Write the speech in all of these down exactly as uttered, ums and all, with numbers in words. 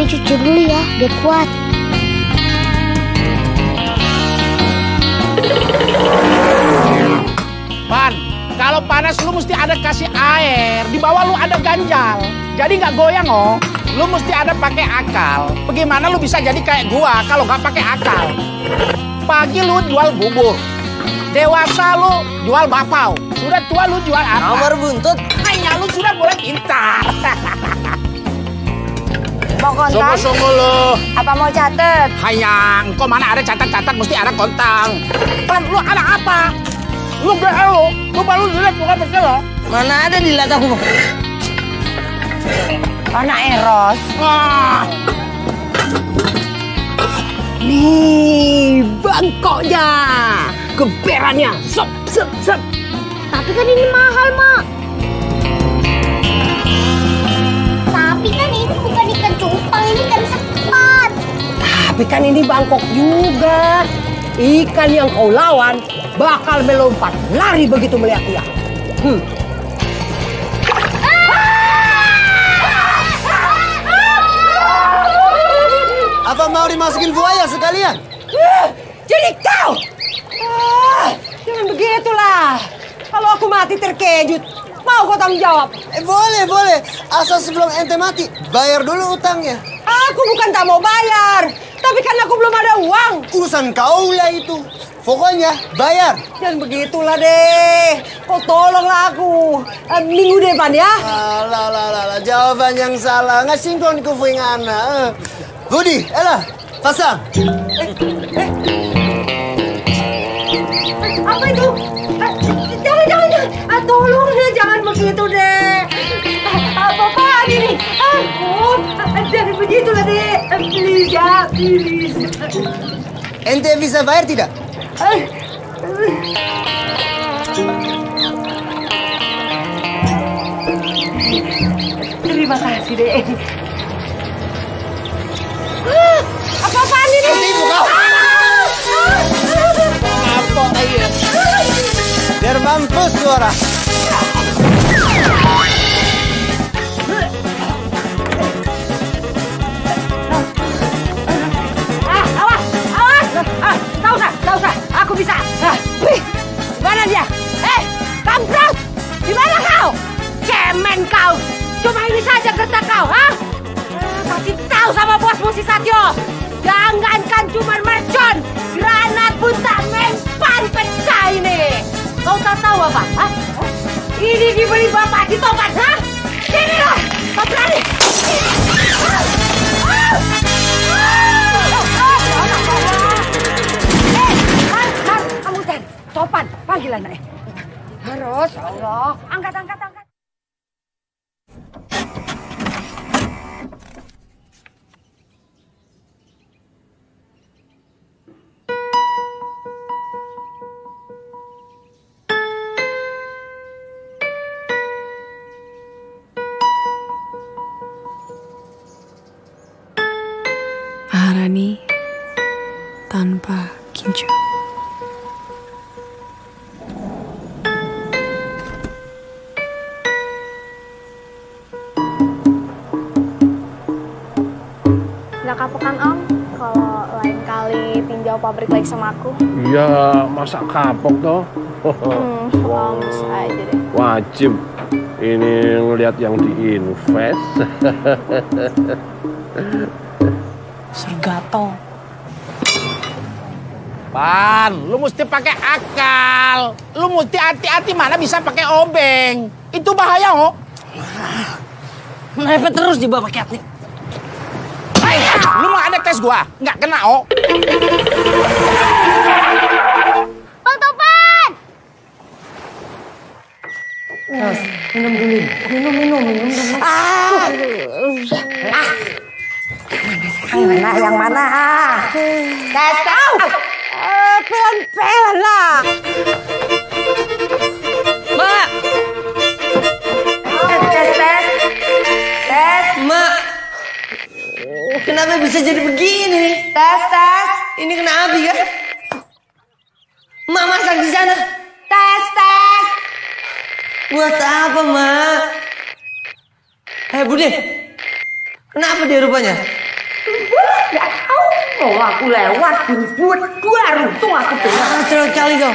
cuci dulu ya, biar kuat. Pan, kalau panas lu mesti ada kasih air. Di bawah lu ada ganjal. Jadi nggak goyang, oh. Lu mesti ada pakai akal. Bagaimana lu bisa jadi kayak gua kalau nggak pakai akal? Pagi lu jual bubur. Dewasa lu jual bakpao. Sudah tua lu jual apa? Nomor buntut. Hanya lu sudah mulai pintar. Mau kontak? Sungguh-sungguh lu. Apa mau catet? Hayang, kok mana ada catat-catat mesti ada kontang. Pan, lu ada apa? Lu gak lu, lu baru dilihat bukan betul lo. Mana ada di lat aku? Mana Eros? Wah. Nih, bangkoknya. Keberannya. Sop, sop, sop. Tapi kan ini mahal, Mak. Tapi kan ini bukan ikan cupang, ini ikan sepat. Tapi kan ini bangkok juga. Ikan yang kau lawan bakal melompat lari begitu melihat dia. Hmm. Apa mau dimasukin buaya sekalian? Uh, jadi kau? Ah, jangan begitulah. Kalau aku mati terkejut, mau kau tanggung jawab? Eh boleh, boleh. Asal sebelum ente mati, bayar dulu utangnya. Aku bukan tak mau bayar, tapi kan aku belum ada uang. Urusan kau lah itu. Pokoknya bayar. Jangan begitulah deh. Kau tolonglah aku. Eh, minggu depan ya. Alah, alah, alah. Jawaban yang salah. Nggak sinkron di kufu yang anak. Budi, elah, pasang. Eh, eh. Apa itu? Eh, jangan, jangan, jangan. Ah, tolong deh, jangan begitu deh. Apa-apaan ini? Ampun, ah, jangan begitulah deh. Eh, please ya, please. Ente bisa bayar tidak? Eh, terima kasih deh. Apa-apaan ini? Tipu kau. Apa aja? Biar mampus suara. Ah, awas, awas. Ah, tak usah, tak usah. Aku bisa. Ah, wih, mana dia? Eh, kampret! Di mana kau? Cemen kau. Cuma ini saja kerja kau, ha? Eh, kasih tahu sama bosmu si Satyo. Jangankan cuma mercon, granat pun tak mempan pecah ini. Kau tak tahu apa? Ha? Ini dibeli bapak di tobat, ha? Sini loh, kau berani. Kamu ten, topan, panggil anaknya. Harus, Allah, angkat, angkat, angkat. Maharani tanpa kincu. Nggak kapok kan Om, kalau lain kali tinjau pabrik lagi sama aku? Iya, masa kapok toh? Hmm, Om bisa aja deh. Wajib. Ini ngelihat yang diinvest. Sergato. Pan, lu mesti pakai akal. Lu mesti hati-hati, mana bisa pakai obeng. Itu bahaya, oh. Mepet terus di bawah pakai hati. Hai, lu mau ada tes gua? Nggak kena, oh. Bang Topan! Terus, minum dulu. Minum, minum, minum. minum. Ah. Ah. Yang mana, yang mana? Gak tahu. Uh, pelan-pelan lah. Mak. Tes, tes, tes. Tes. Mak. Kenapa bisa jadi begini? Tes, tes. Ini kena api kan? Mak masak di sana. Tes, tes. Buat apa, Mak? Eh, Bude. Kenapa dia rupanya? Oh, aku lewat, buat dua runtung aku dengar. Ah, cerewet kali kau.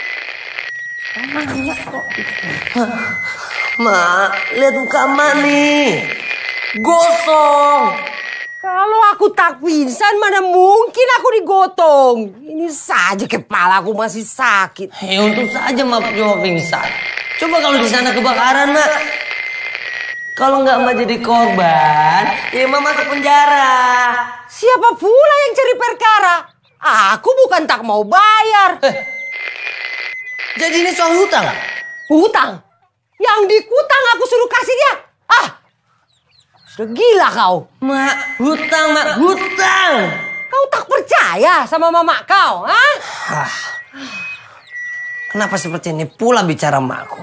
Mak, lihat muka Mak nih. Gosong. Kalau aku tak pingsan, mana mungkin aku digotong. Ini saja kepala aku masih sakit. Hei, untung saja Mak cuma pingsan. Coba kalau di sana kebakaran, Mak. Kalau nggak Mak jadi korban, ya Mak masuk penjara. Siapa pula yang cari perkara? Aku bukan tak mau bayar. Eh, jadi ini soal hutang? Hutang? Yang dikutang aku suruh kasih dia. Ah, sudah gila kau. Mak, hutang, Mak, hutang. Kau tak percaya sama mama kau, ha? Ah, kenapa seperti ini pula bicara Makku?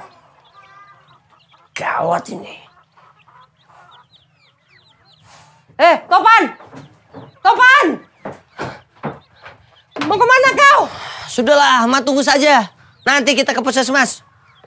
Gawat ini. Eh, Topan! Topan! Mau kemana kau? Sudahlah, Mak tunggu saja. Nanti kita ke puskesmas.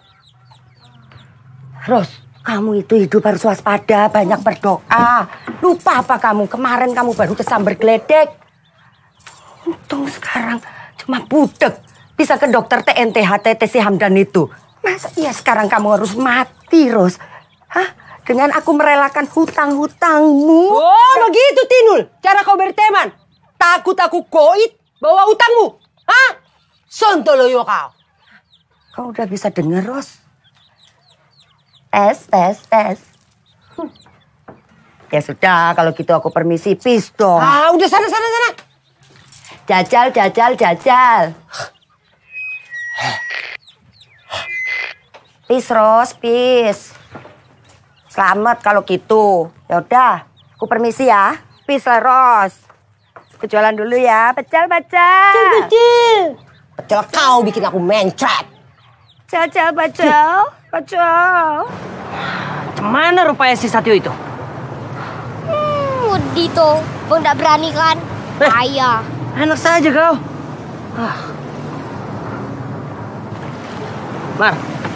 Ros, kamu itu hidup harus waspada, banyak berdoa. Lupa apa kamu? Kemarin kamu baru kesambar geledek. Untung sekarang cuma budek. Bisa ke dokter T N T H T T si Hamdan itu. Masa iya sekarang kamu harus mati, Ros? Hah? Dengan aku merelakan hutang-hutangmu. Oh, begitu Tinul. Cara kau berteman. Takut aku goit bawa hutangmu. Hah? Sontoloyo kau. Kau udah bisa dengar, Ros? Tes, tes, tes. Hmm. Ya sudah, kalau gitu aku permisi. Pis dong. Ah, udah sana, sana, sana. Jajal, jajal, jajal. Pis, Ros, pis. Selamat kalau gitu. Ya udah, aku permisi ya. Pis lah, Ros. Aku jualan dulu ya. Pecel, pecel. Pecel, pecel. Pecel kau bikin aku mencret. Pecel, pecel, pecel. Mana rupanya si Satyo itu? Hmm, Mudi tuh. Bang gak berani kan? Eh. Ayah. Enak saja kau. Ah. Mar,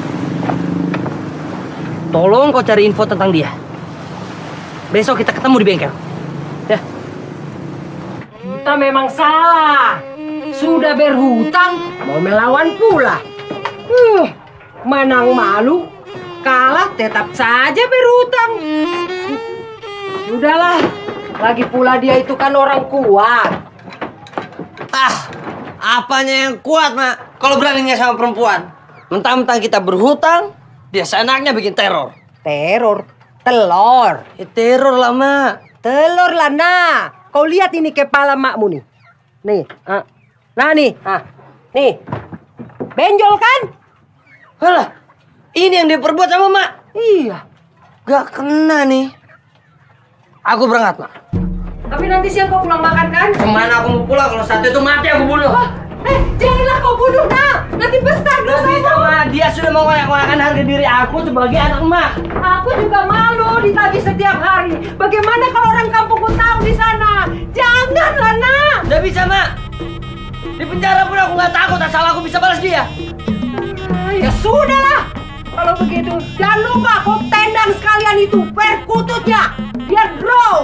tolong kau cari info tentang dia. Besok kita ketemu di bengkel. Ya. Kita memang salah. Sudah berhutang, mau melawan pula. Uh, menang malu, kalah tetap saja berhutang. Sudahlah, lagi pula dia itu kan orang kuat. Ah, apanya yang kuat, Mak? Kalau beraninya sama perempuan. Mentang-mentang kita berhutang, dia seenaknya bikin teror. Teror? Telur. Ya, teror lah, Mak. Telur lah, nah. Kau lihat ini kepala makmu nih. Nih, ah. Nah nih, ah. Nih. Benjol kan? Alah, ini yang dia perbuat sama Mak. Iya. Gak kena nih. Aku berangkat, Mak. Tapi nanti siang kau pulang makan kan? Kemana aku mau pulang? Kalau satu itu mati aku bunuh. Wah, eh, janganlah kau bunuh, nah. Nanti besar Gak bisa, Mak. Dia sudah mengoyak-ngoyakan harga diri aku sebagai anak Mak. Aku juga malu ditagih setiap hari. Bagaimana kalau orang kampungku tahu di sana? Janganlah, nak. Gak bisa, Mak. Di penjara pun aku gak takut asal aku bisa balas dia. Ya sudahlah. Kalau begitu, jangan lupa kau tendang sekalian itu perkututnya. Biar draw.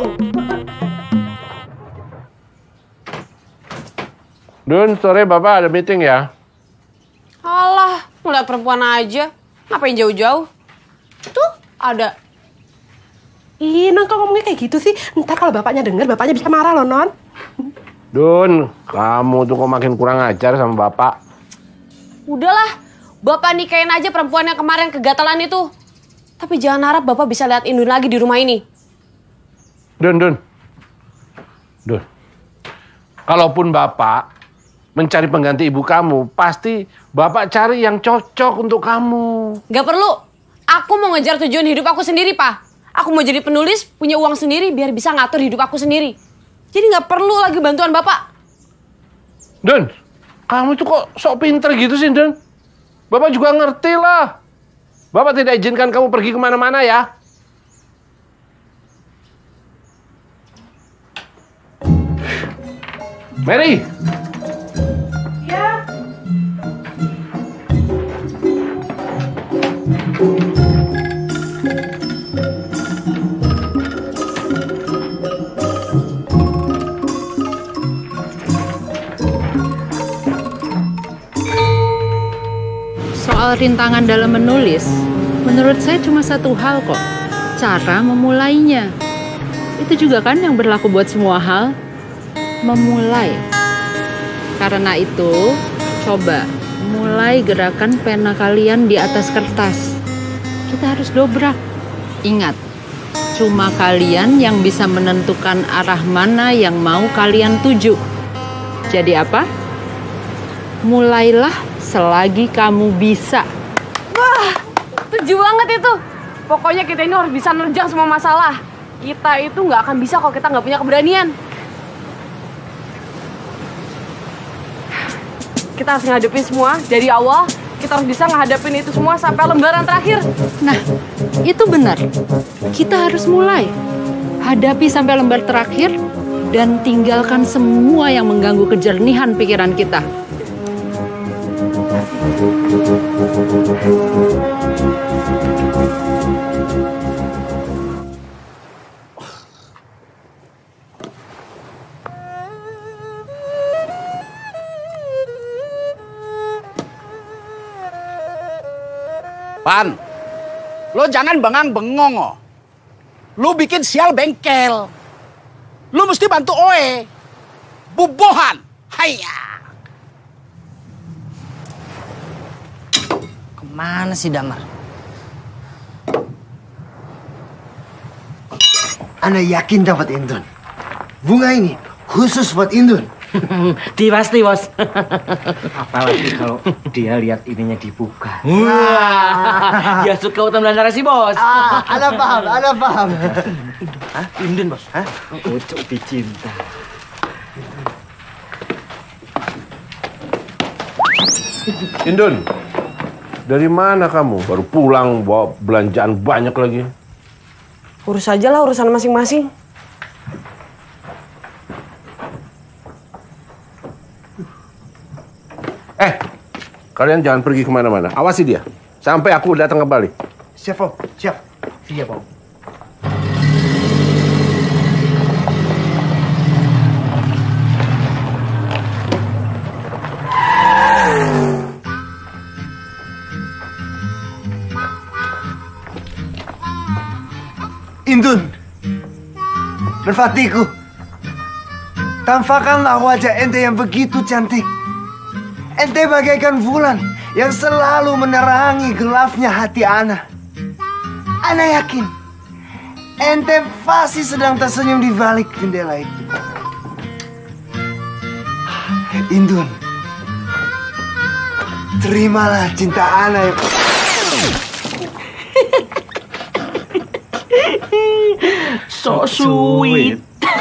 Dun, sore Bapak ada meeting ya? Alah, ngeliat perempuan aja. Ngapain jauh-jauh? Tuh, ada. Ih, non, kok ngomongnya kayak gitu sih? Ntar kalau bapaknya denger, bapaknya bisa marah loh, Non. Dun, kamu tuh kok makin kurang ajar sama Bapak. Udahlah, Bapak nikahin aja perempuan yang kemarin kegatalan itu. Tapi jangan harap Bapak bisa lihat Indun lagi di rumah ini. Dun, Dun. Dun. Kalaupun Bapak mencari pengganti ibu kamu, pasti Bapak cari yang cocok untuk kamu. Gak perlu. Aku mau ngejar tujuan hidup aku sendiri, Pak. Aku mau jadi penulis, punya uang sendiri, biar bisa ngatur hidup aku sendiri. Jadi gak perlu lagi bantuan Bapak. Dun, kamu tuh kok sok pinter gitu sih, Dun? Bapak juga ngerti lah. Bapak tidak izinkan kamu pergi kemana-mana ya. Mary. Ya. rintangan dalam menulis, menurut saya cuma satu hal kok, cara memulainya. Itu juga kan yang berlaku buat semua hal, memulai. Karena itu, coba mulai gerakan pena kalian di atas kertas. Kita harus dobrak. Ingat, cuma kalian yang bisa menentukan arah mana yang mau kalian tuju. Jadi apa? Mulailah selagi kamu bisa. Wah, setuju banget itu. Pokoknya kita ini harus bisa nerjang semua masalah. Kita itu nggak akan bisa kalau kita nggak punya keberanian. Kita harus ngadepin semua dari awal. Kita harus bisa ngadepin itu semua sampai lembaran terakhir. Nah, itu benar. Kita harus mulai. Hadapi sampai lembar terakhir dan tinggalkan semua yang mengganggu kejernihan pikiran kita. Pan, lo jangan bengang-bengong, oh. Lo bikin sial bengkel. Lo mesti bantu Oe. Bubohan. Haiya. Kemana sih Damar? Ana yakin dapat Indun. Bunga ini khusus buat Indun. Pasti bos. Apalagi kalau dia lihat ininya dibuka. Wah, dia suka utang belanja sih bos. Ah, Ana paham, Ana paham. Hah? Indun bos? Hah? Ucuk dicinta. Indun, dari mana kamu? Baru pulang bawa belanjaan banyak lagi. Urus aja lah urusan masing-masing. Eh, kalian jangan pergi kemana-mana. Awasi dia. Sampai aku datang kembali. Siap, Om. Siap. Siap, Om. Indun, merpatiku, tampakkanlah wajah ente yang begitu cantik. Ente bagaikan bulan yang selalu menerangi gelapnya hati Ana. Ana yakin, ente pasti sedang tersenyum di balik jendela itu. Indun, terimalah cinta Ana yang... So sweet.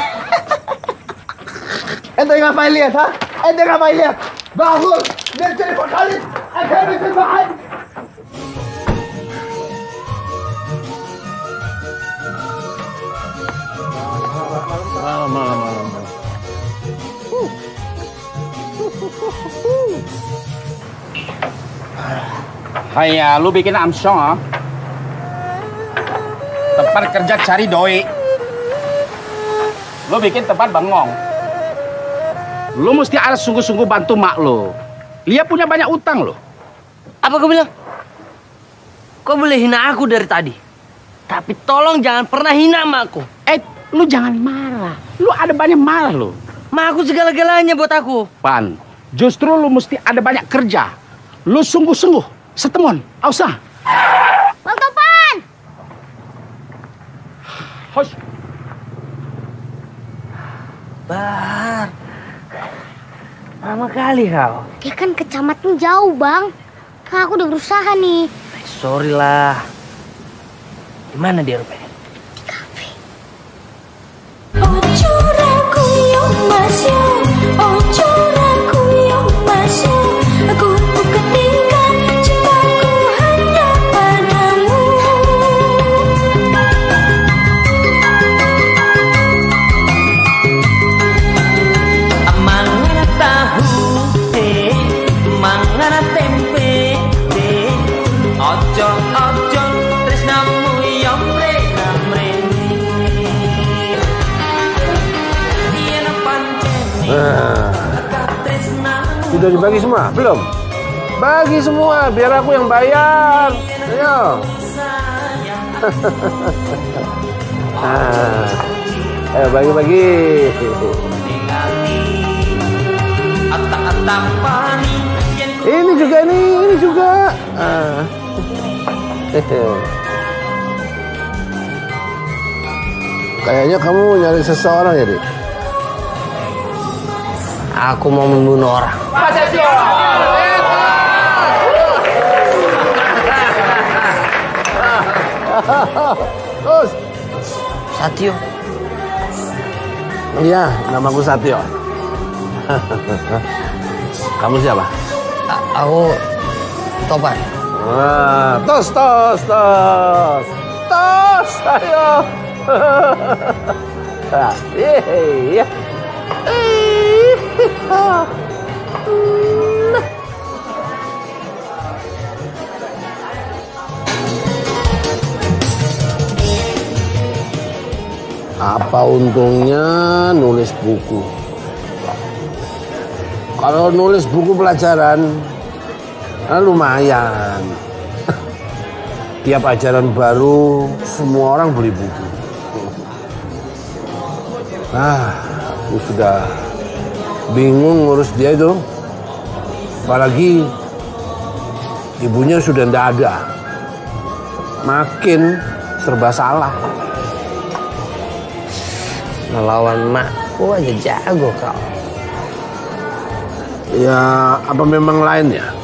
Ente ngapain lihat, ha? Ente ngapain lihat? Bangun! Dan telepon Khalid! Ente habis makan! Malam, malam, malam. Haiya, lu bikin amsong, ah. Tempat kerja cari doi. Lo bikin tempat bengong. Lo mesti harus sungguh-sungguh bantu mak lo. Dia punya banyak utang lo. Apa kau bilang? Kau boleh hina aku dari tadi. Tapi tolong jangan pernah hina makku. Eh, lu jangan marah. Lu ada banyak marah lo. Mak aku segala-galanya buat aku. Pan, justru lu mesti ada banyak kerja. Lu sungguh-sungguh. Setemon, ausah. Bang Topan! Hush. Bar. Lama kali kau. Dia kan kecamatan jauh, Bang. Kan aku udah berusaha nih. Sorry lah. Di mana dia rupanya? Di kafe. Aku bukan tinggal cintaku hanya padamu. Mangana tahu teh, mangana tempe teh, ojo ojo tresnamu yang mrena mrene. Yen pancen Nah, sudah dibagi semua? Belum? Bagi semua, biar aku yang bayar. Ayo. Nah, eh bagi-bagi. Ini juga nih, ini juga. Ah. Kayaknya kamu nyari seseorang ya, Dik? Aku mau membunuh orang. Terus Satyo. Iya, namaku Satyo. Kamu siapa? A aku Topan. Wah, tos tos tos. Tos, ayo. Iya. Apa untungnya nulis buku? Kalau nulis buku pelajaran, nah lumayan. Tiap ajaran baru, semua orang beli buku. Nah, aku sudah bingung ngurus dia itu. Apalagi ibunya sudah tidak ada. Makin serba salah. Melawan makku aja jago kau. Ya, apa memang lain ya?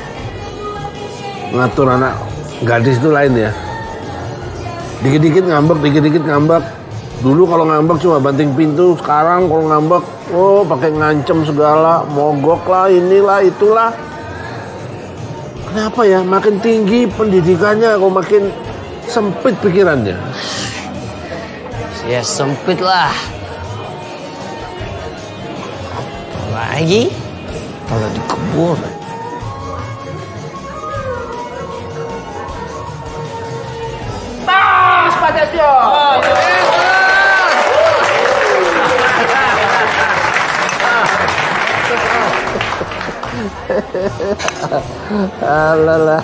Ngatur anak gadis itu lain ya? Dikit-dikit ngambek, dikit-dikit ngambek. Dulu kalau ngambek cuma banting pintu, sekarang kalau ngambek, oh pakai ngancem segala, mogok lah, inilah, itulah. Kenapa ya? Makin tinggi pendidikannya, kok makin sempit pikirannya. Ya sempit lah. Lagi kalau dikebur. Tas Pak Setio. Alalah.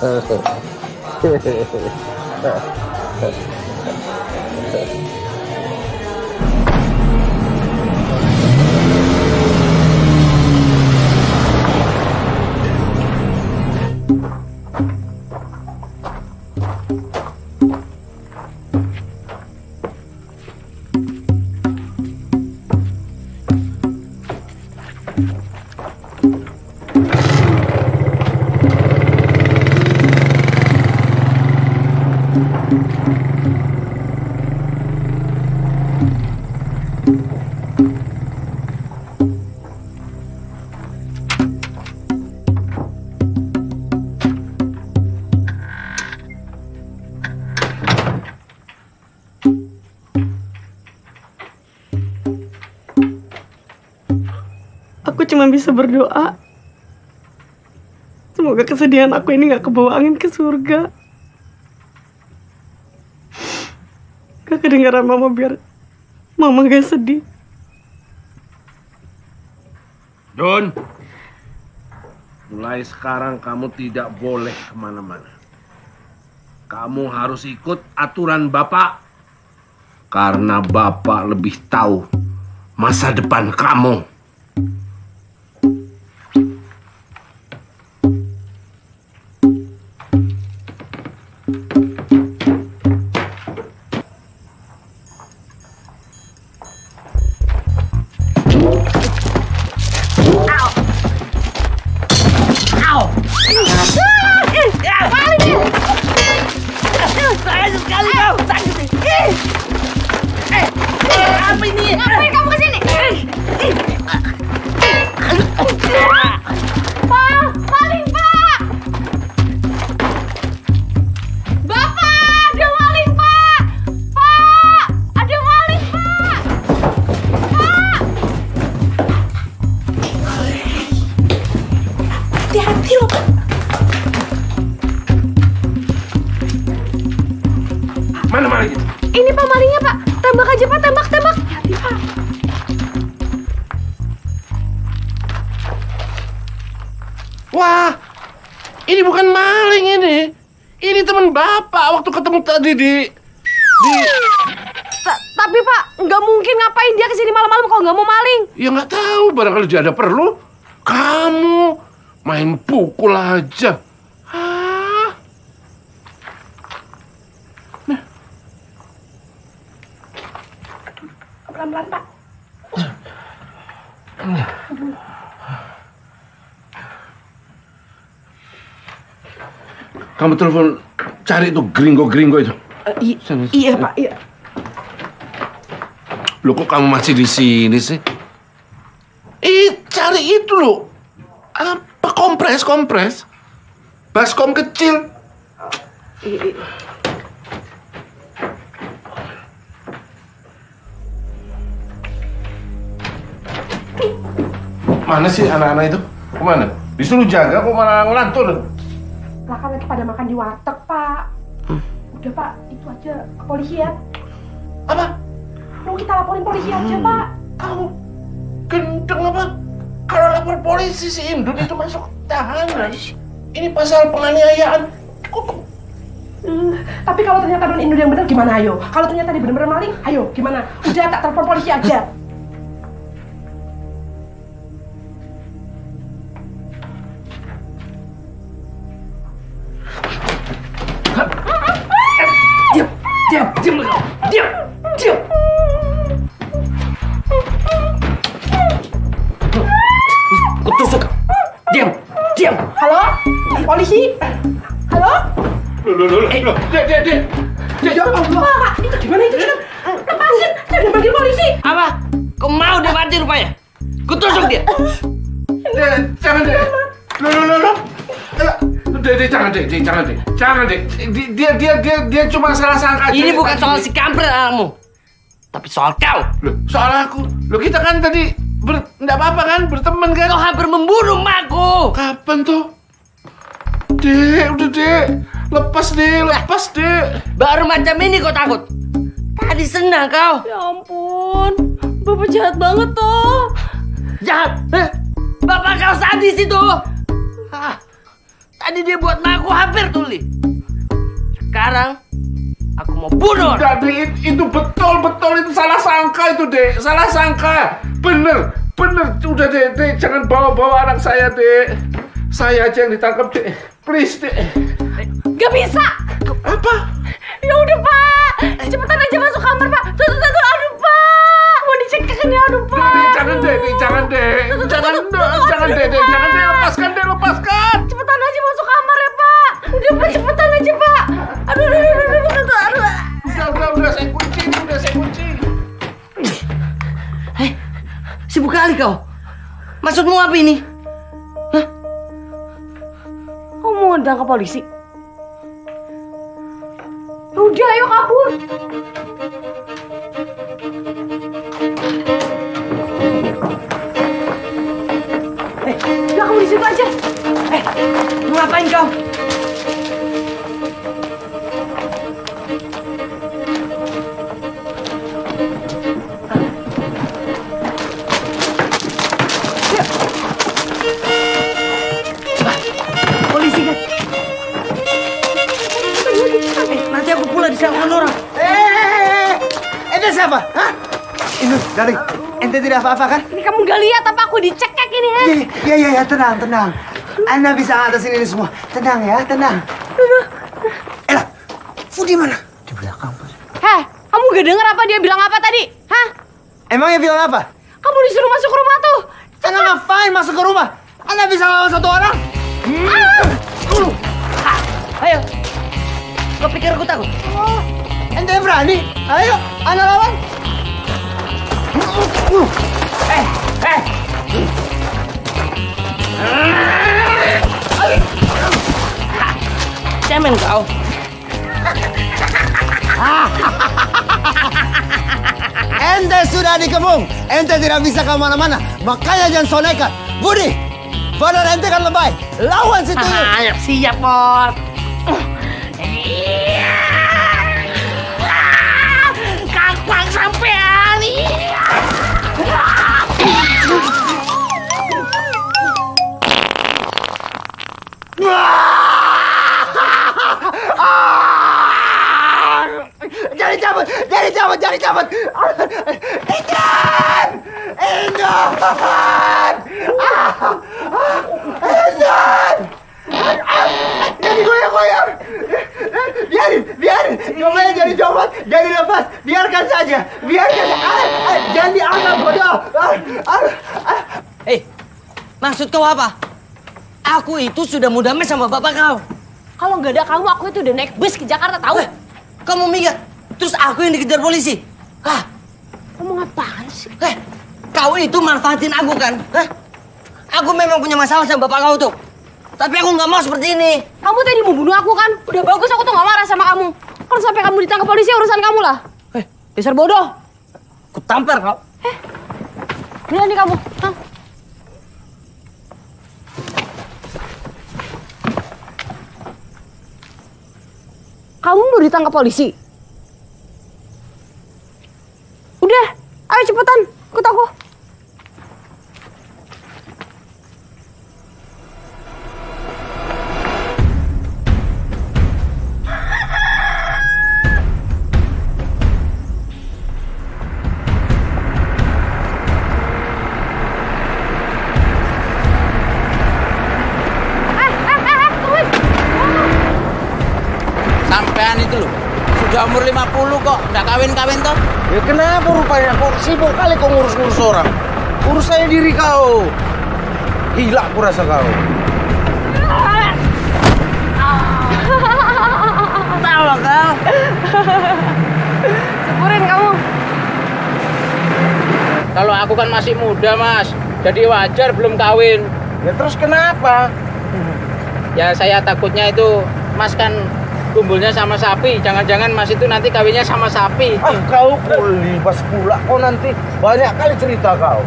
Aku cuma bisa berdoa. Semoga kesedihan aku ini gak kebawa angin ke surga. Gak kedengaran mama biar mama gak sedih. Don, mulai sekarang kamu tidak boleh kemana-mana. Kamu harus ikut aturan Bapak. Karena Bapak lebih tahu masa depan kamu. Ini Pak malingnya Pak, tembak aja Pak, tembak, tembak. Hati Pak. Wah, Ini bukan maling ini. Ini teman bapak waktu ketemu tadi di di. Ta- tapi Pak, nggak mungkin ngapain dia kesini malam-malam kalau nggak mau maling. Ya nggak tahu, barangkali dia ada perlu. Kamu main pukul aja. Ah. Nah. Pelan-pelan Pak. Kamu telepon cari itu gringo-gringo itu. Uh, i- iya Pak, iya. Loh kok kamu masih di sini sih? Eh, cari itu loh. Apa kompres, kompres? Baskom kecil. I- i- Mana sih anak-anak itu? Kemana? Disuruh jaga kok malah ngelantur. Lah kan lagi pada makan di warteg, Pak. Hmm. Udah, Pak, itu aja ke polisi ya. Apa? Mau kita laporin polisi aja, Pak. Kamu gendeng apa? Kalau lapor polisi si Indun itu masuk tahanan. Ini pasal penganiayaan. Hmm, tapi kalau ternyata non Indun yang benar gimana, ayo? Kalau ternyata dia benar-benar maling, ayo gimana? Udah, tak telepon polisi aja. Diam, diam, diam kau. Diam, diam. Kutusuk. Diam, diam. Halo? Polisi? Halo? Loh, loh, loh, loh. Dek, dek, dek. Ya Allah, Pak. Itu gimana itu? Lepasin, saya udah panggil polisi. Apa? Kau mau dia mati rupanya? Kutusuk dia. Dek, jangan dek. Loh, loh, loh, loh. Dek, dek, jangan dek, dek, jangan dek. Jangan dek. Dia, dia, dia, dia cuma salah sangka. Ini bukan soal si kampret anakmu, tapi soal kau. Loh, soal aku. Loh, kita kan tadi ber, enggak apa-apa kan, berteman kan? Kau hampir membunuh makku. Kapan tuh? Dek, udah dek. Lepas deh, lepas deh. Baru macam ini kau takut. Tadi senang kau. Ya ampun, Bapak jahat banget toh. Jahat? Hah? Bapak kau sadis itu. Hah. Tadi dia buat aku hampir tuli. Sekarang aku mau bunuh. Udah, Dek, itu betul-betul itu salah sangka itu, Dek. Salah sangka. Bener, bener. Udah, Dek, Dek. Jangan bawa-bawa anak saya, Dek. Saya aja yang ditangkap, Dek. Please, Dek. Gak bisa. Apa? Ya udah Pak, cepetan aja masuk kamar Pak. Tuh, tuh, tuh, tuh. Aduh Pak, mau dicek ini, aduh Pak. Dek, jangan, Dek, Dek. Jangan, Dek. Jangan, Dek. Jangan, Dek, Dek. Jangan, Dek. Lepaskan, Dek. Lepaskan. Cepetan aja masuk kamar ya Pak. Udah Pak, cepetan aja Pak. Aduh, aduh, aduh, aduh, aduh, aduh, aduh. Udah, udah, udah. Saya kunci, udah saya kunci. Hei, sibuk kali kau. Maksudmu apa ini? Hah? Kamu mau ngundang ke polisi? Ya udah, ayo kabur. Eh, udah kamu di situ aja. Eh, mau ngapain kau? Polisi kan? Eh, nanti aku pula disangkakan orang. Eh, ente siapa? Hah? Indun, Garing, ente tidak apa-apa kan? Ini kamu gak lihat apa aku dicekek ini ya? Iya, iya, iya, tenang, tenang. Anda bisa ngatasin ini semua. Tenang ya, tenang. Ella, Fudi mana? Di belakang, Bos. Heh, kamu gak denger apa dia bilang apa tadi? Hah? Emangnya bilang apa? Kamu disuruh masuk rumah tuh. Anda ngapain masuk ke rumah? Anda bisa lawan satu orang? Ah! Uh. Ha, ayo. Kau pikir aku takut? Oh, ente berani? Ayo, Anda lawan. Eh, eh. Cemen kau. Ente sudah dikepung. Ente tidak bisa kemana-mana. Makanya jangan so nekat. Budi, badan ente kan lebay. Lawan si tuyul. Ayo, siap, Bos. Kapan sampean? Wah! cabut, jangan cabut. Intan! Intan! Intan! Jadi goyang-goyang. Biarin, biarin. Cobain jadi copot, jadi lepas. Biarkan saja, biarkan. Jangan diangkat, bodoh. Eh, maksud kau apa? Aku itu sudah mau damai sama bapak kau. Kalau nggak ada kamu, aku itu udah naik bus ke Jakarta, tahu? Eh, kamu mikir, terus aku yang dikejar polisi? Hah? Kamu ngapain sih? Eh, kau itu manfaatin aku kan? Hah? Aku memang punya masalah sama bapak kau tuh. Tapi aku nggak mau seperti ini. Kamu tadi mau bunuh aku kan? Udah bagus, aku tuh nggak marah sama kamu. Kalau sampai kamu ditangkap polisi, urusan kamu lah. Eh, dasar bodoh. Aku tampar kau. Eh, berani kamu? Hah? Kamu mau ditangkap polisi? Udah, ayo cepetan, ikut aku. Sampean itu loh, sudah umur lima puluh kok, nggak kawin-kawin toh? Ya kenapa rupanya kok sibuk kali kau ngurus-ngurus orang? Urus saya diri kau. Gila aku rasa kau. Tahu kau. Syukurin kamu. Kalau aku kan masih muda mas, jadi wajar belum kawin. Ya terus kenapa? Ya saya takutnya itu mas kan kumpulnya sama sapi, jangan-jangan mas itu nanti kawinnya sama sapi. Ah kau kulibas pula kau nanti, banyak kali cerita kau.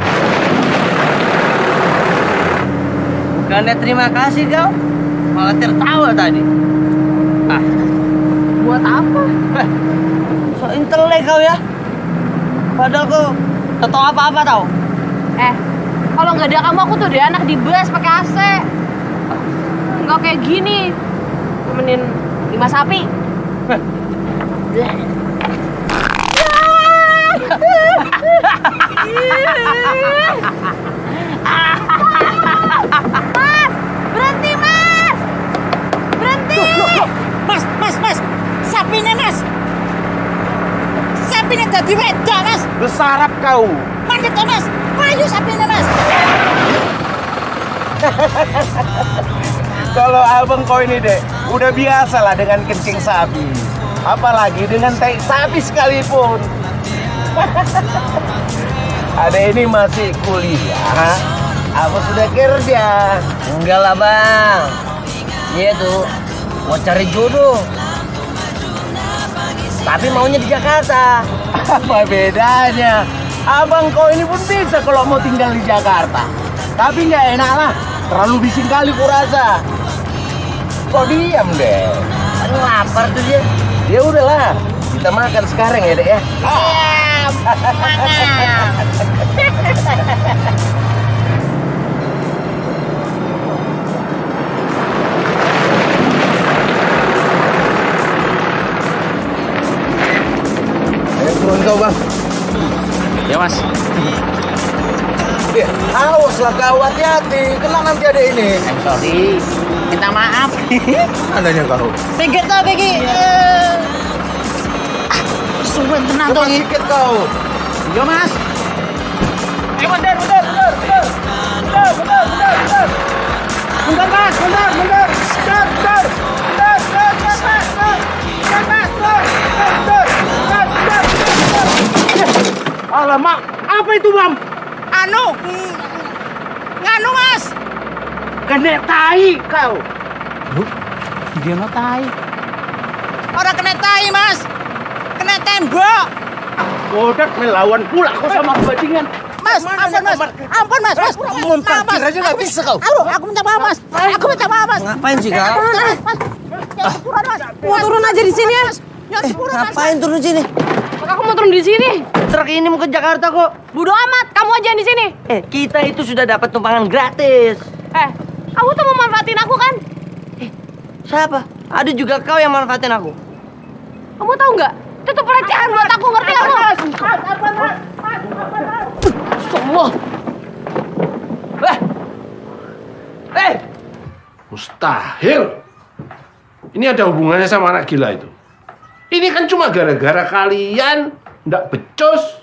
Bukannya terima kasih kau, malah tertawa tadi. Ah, buat apa? Eh, so intelek kau ya. Padahal kau tak tahu apa-apa tau. Eh, kalau nggak ada kamu aku tuh udah anak di bus pakai A C. Nggak kayak gini, temenin lima sapi. Mas, berhenti mas, berhenti. Loh, loh. Mas, mas, mas, sapinya mas, sapinya jadi beda mas. Besarap kau. Mana tuh mas, ayo sapinya mas. Kalau abang kau ini dek, udah biasa lah dengan kencing sapi. Apalagi dengan tai sapi sekalipun. Ada ini masih kuliah, apa sudah kerja? Enggak lah bang, dia tuh mau cari jodoh. Tapi maunya di Jakarta. Apa bedanya? Abang kau ini pun bisa kalau mau tinggal di Jakarta. Tapi nggak enak lah, terlalu bising kali kurasa. Kok diam deh? Kan lapar tuh dia. Ya udahlah, kita makan sekarang ya dek ya. Iya, makan. Ayo turun kau bang. Ya mas. Ya, awas lah kau, hati-hati, kena nanti ada ini. I'm sorry, minta maaf. Adanya kau. Sikit tau Kiki. Suwen tenang tuh ini. Sikit kau. Iya mas. Eh bentar, bentar, bentar, bentar. Bentar, bentar, bentar, bentar. Bentar mas, bentar, bentar. Bentar, bentar. Bentar, bentar, bentar, bentar. Bentar mas, bentar. Bentar, bentar, bentar, bentar. Alamak, apa itu bang? Anu, nganu mas. Kena tai kau. Lu, dia no tai. Orang kena tai mas, kena tembok. Bodak melawan pula kau sama bajingan. Mas, ampun mas, ampun mas, mas. Mau parkir aja nggak bisa kau. Aduh, aku minta maaf mas, aku minta maaf mas. Ngapain sih kau? Turun mas, Mau turun aja di sini ya. Eh, ngapain turun sini? Aku mau turun di sini. Truk ini mau ke Jakarta kok. Bodo amat, kamu aja di sini. Eh, kita itu sudah dapat tumpangan gratis. Eh, kamu tuh mau manfaatin aku kan? Eh, siapa? Ada juga kau yang manfaatin aku. Kamu tahu nggak? Itu tuh pelecehan buat aku, ngerti gak lu? Semua. Eh. Eh. Mustahil. Ini ada hubungannya sama anak gila itu. Ini kan cuma gara-gara kalian ndak becus.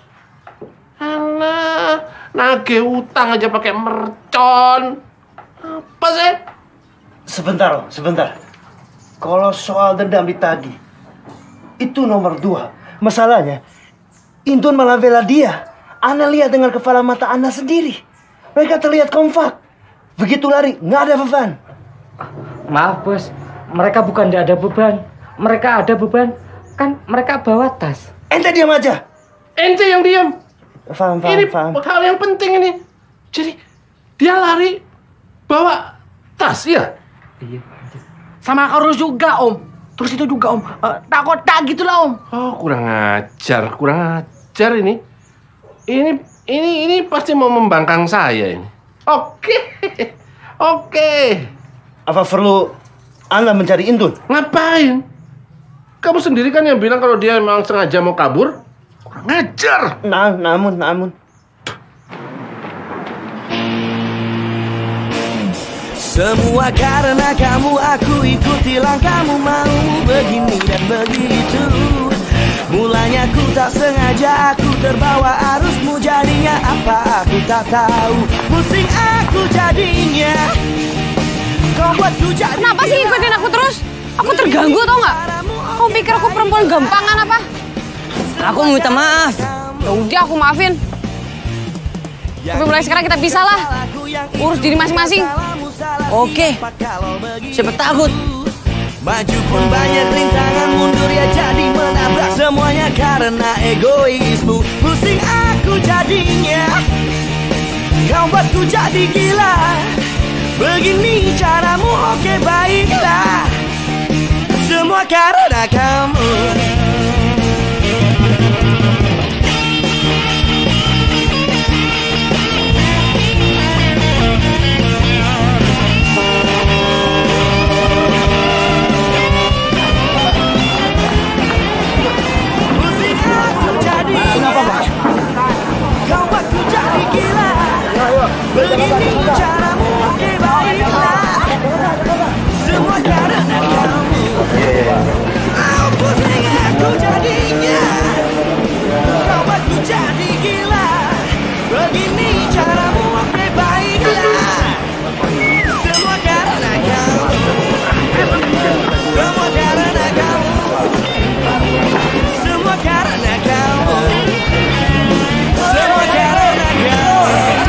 Alah, nagih utang aja pakai mercon. Apa sih? Sebentar, Om, sebentar. Kalau soal dendam ditagih, itu nomor dua. Masalahnya, Intun malah bela dia. Ana lihat dengan kepala mata Ana sendiri. Mereka terlihat kompak. Begitu lari, nggak ada beban. Maaf, Bos. Mereka bukan tidak ada beban. Mereka ada beban. Kan mereka bawa tas. Ente diam aja. Ente yang diam. Faham, faham, ini faham. hal yang penting ini. Jadi, dia lari bawa tas, ya? Iya. Sama Karus juga, Om. Terus itu juga, Om. Uh, takut-tak gitu lah, Om. Oh, kurang ajar. Kurang ajar ini. Ini, ini, ini pasti mau membangkang saya ini. Oke. Oke. Apa perlu Anda mencari Intun? Ngapain? Kamu sendiri kan yang bilang kalau dia memang sengaja mau kabur. Kurang ajar. Nah, namun, namun. Semua karena kamu, aku ikuti langkahmu, mau begini dan begitu. Mulanya ku tak sengaja, aku terbawa arusmu, jadinya apa aku tak tahu. Pusing aku jadinya. Kau buatku jadi. Kenapa sih ngikutin aku terus? Aku terganggu tau nggak? Kamu pikir aku perempuan gampangan apa? Aku mau minta maaf. Ya udah, aku maafin. Tapi mulai sekarang kita pisah lah. Urus diri masing-masing. Oke. Siapa takut? Maju pun banyak rintangan, mundur ya jadi menabrak. Semuanya karena egoismu. Pusing aku jadinya. Kau buatku jadi gila. Begini caramu, oke baiklah. Semua karena kamu. Kau buatku jadi gila. Begini caramu, oke baiklah. Semua karena kamu. Oh, pusing aku jadinya. Kau buatku jadi gila. Begini caramu, oke baiklah. Semua karena kamu. Semua karena kamu. Semua karena kamu. Semua karena kamu.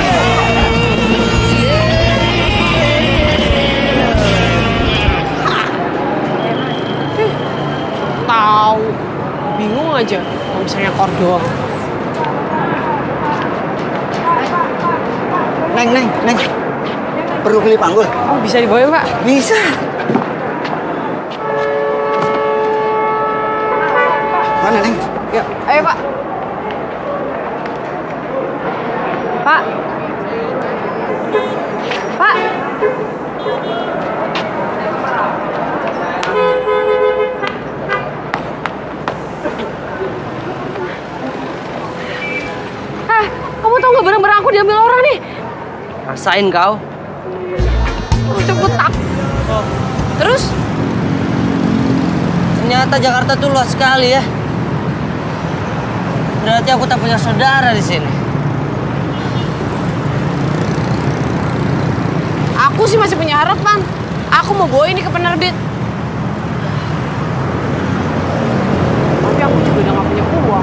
Tahu, bingung aja kalau misalnya kor doang. Neng, neng, neng. Perlu beli panggul? Oh, bisa dibawa ya, Pak? Bisa. Mana, neng? Yuk, ayo, Pak. Pak. Pak. Eh, kamu tau nggak barang-barang aku diambil orang nih? Rasain kau. Oh, cepet tak. Terus? Ternyata Jakarta tuh luas sekali ya. Berarti aku tak punya saudara di sini. Aku sih masih punya harapan. Aku mau bawa ini ke penerbit. Tapi aku juga udah gak punya uang.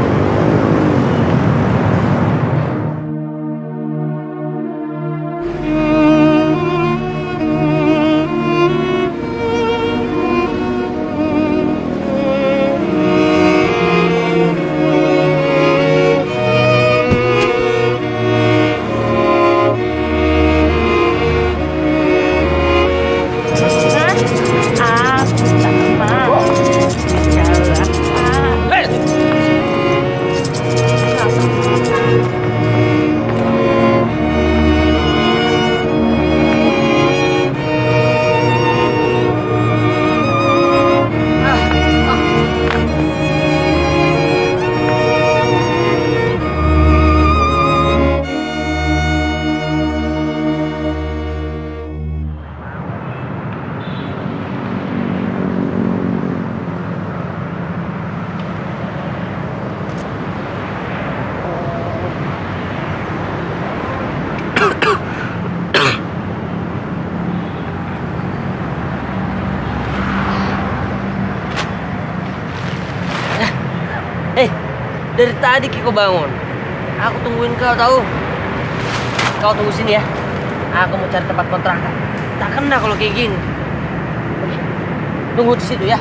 Dari tadi Kiko bangun. Aku tungguin kau tahu. Kau tunggu sini ya. Aku mau cari tempat kontrakan. Tak kena kalau kayak gini. Tunggu di situ ya.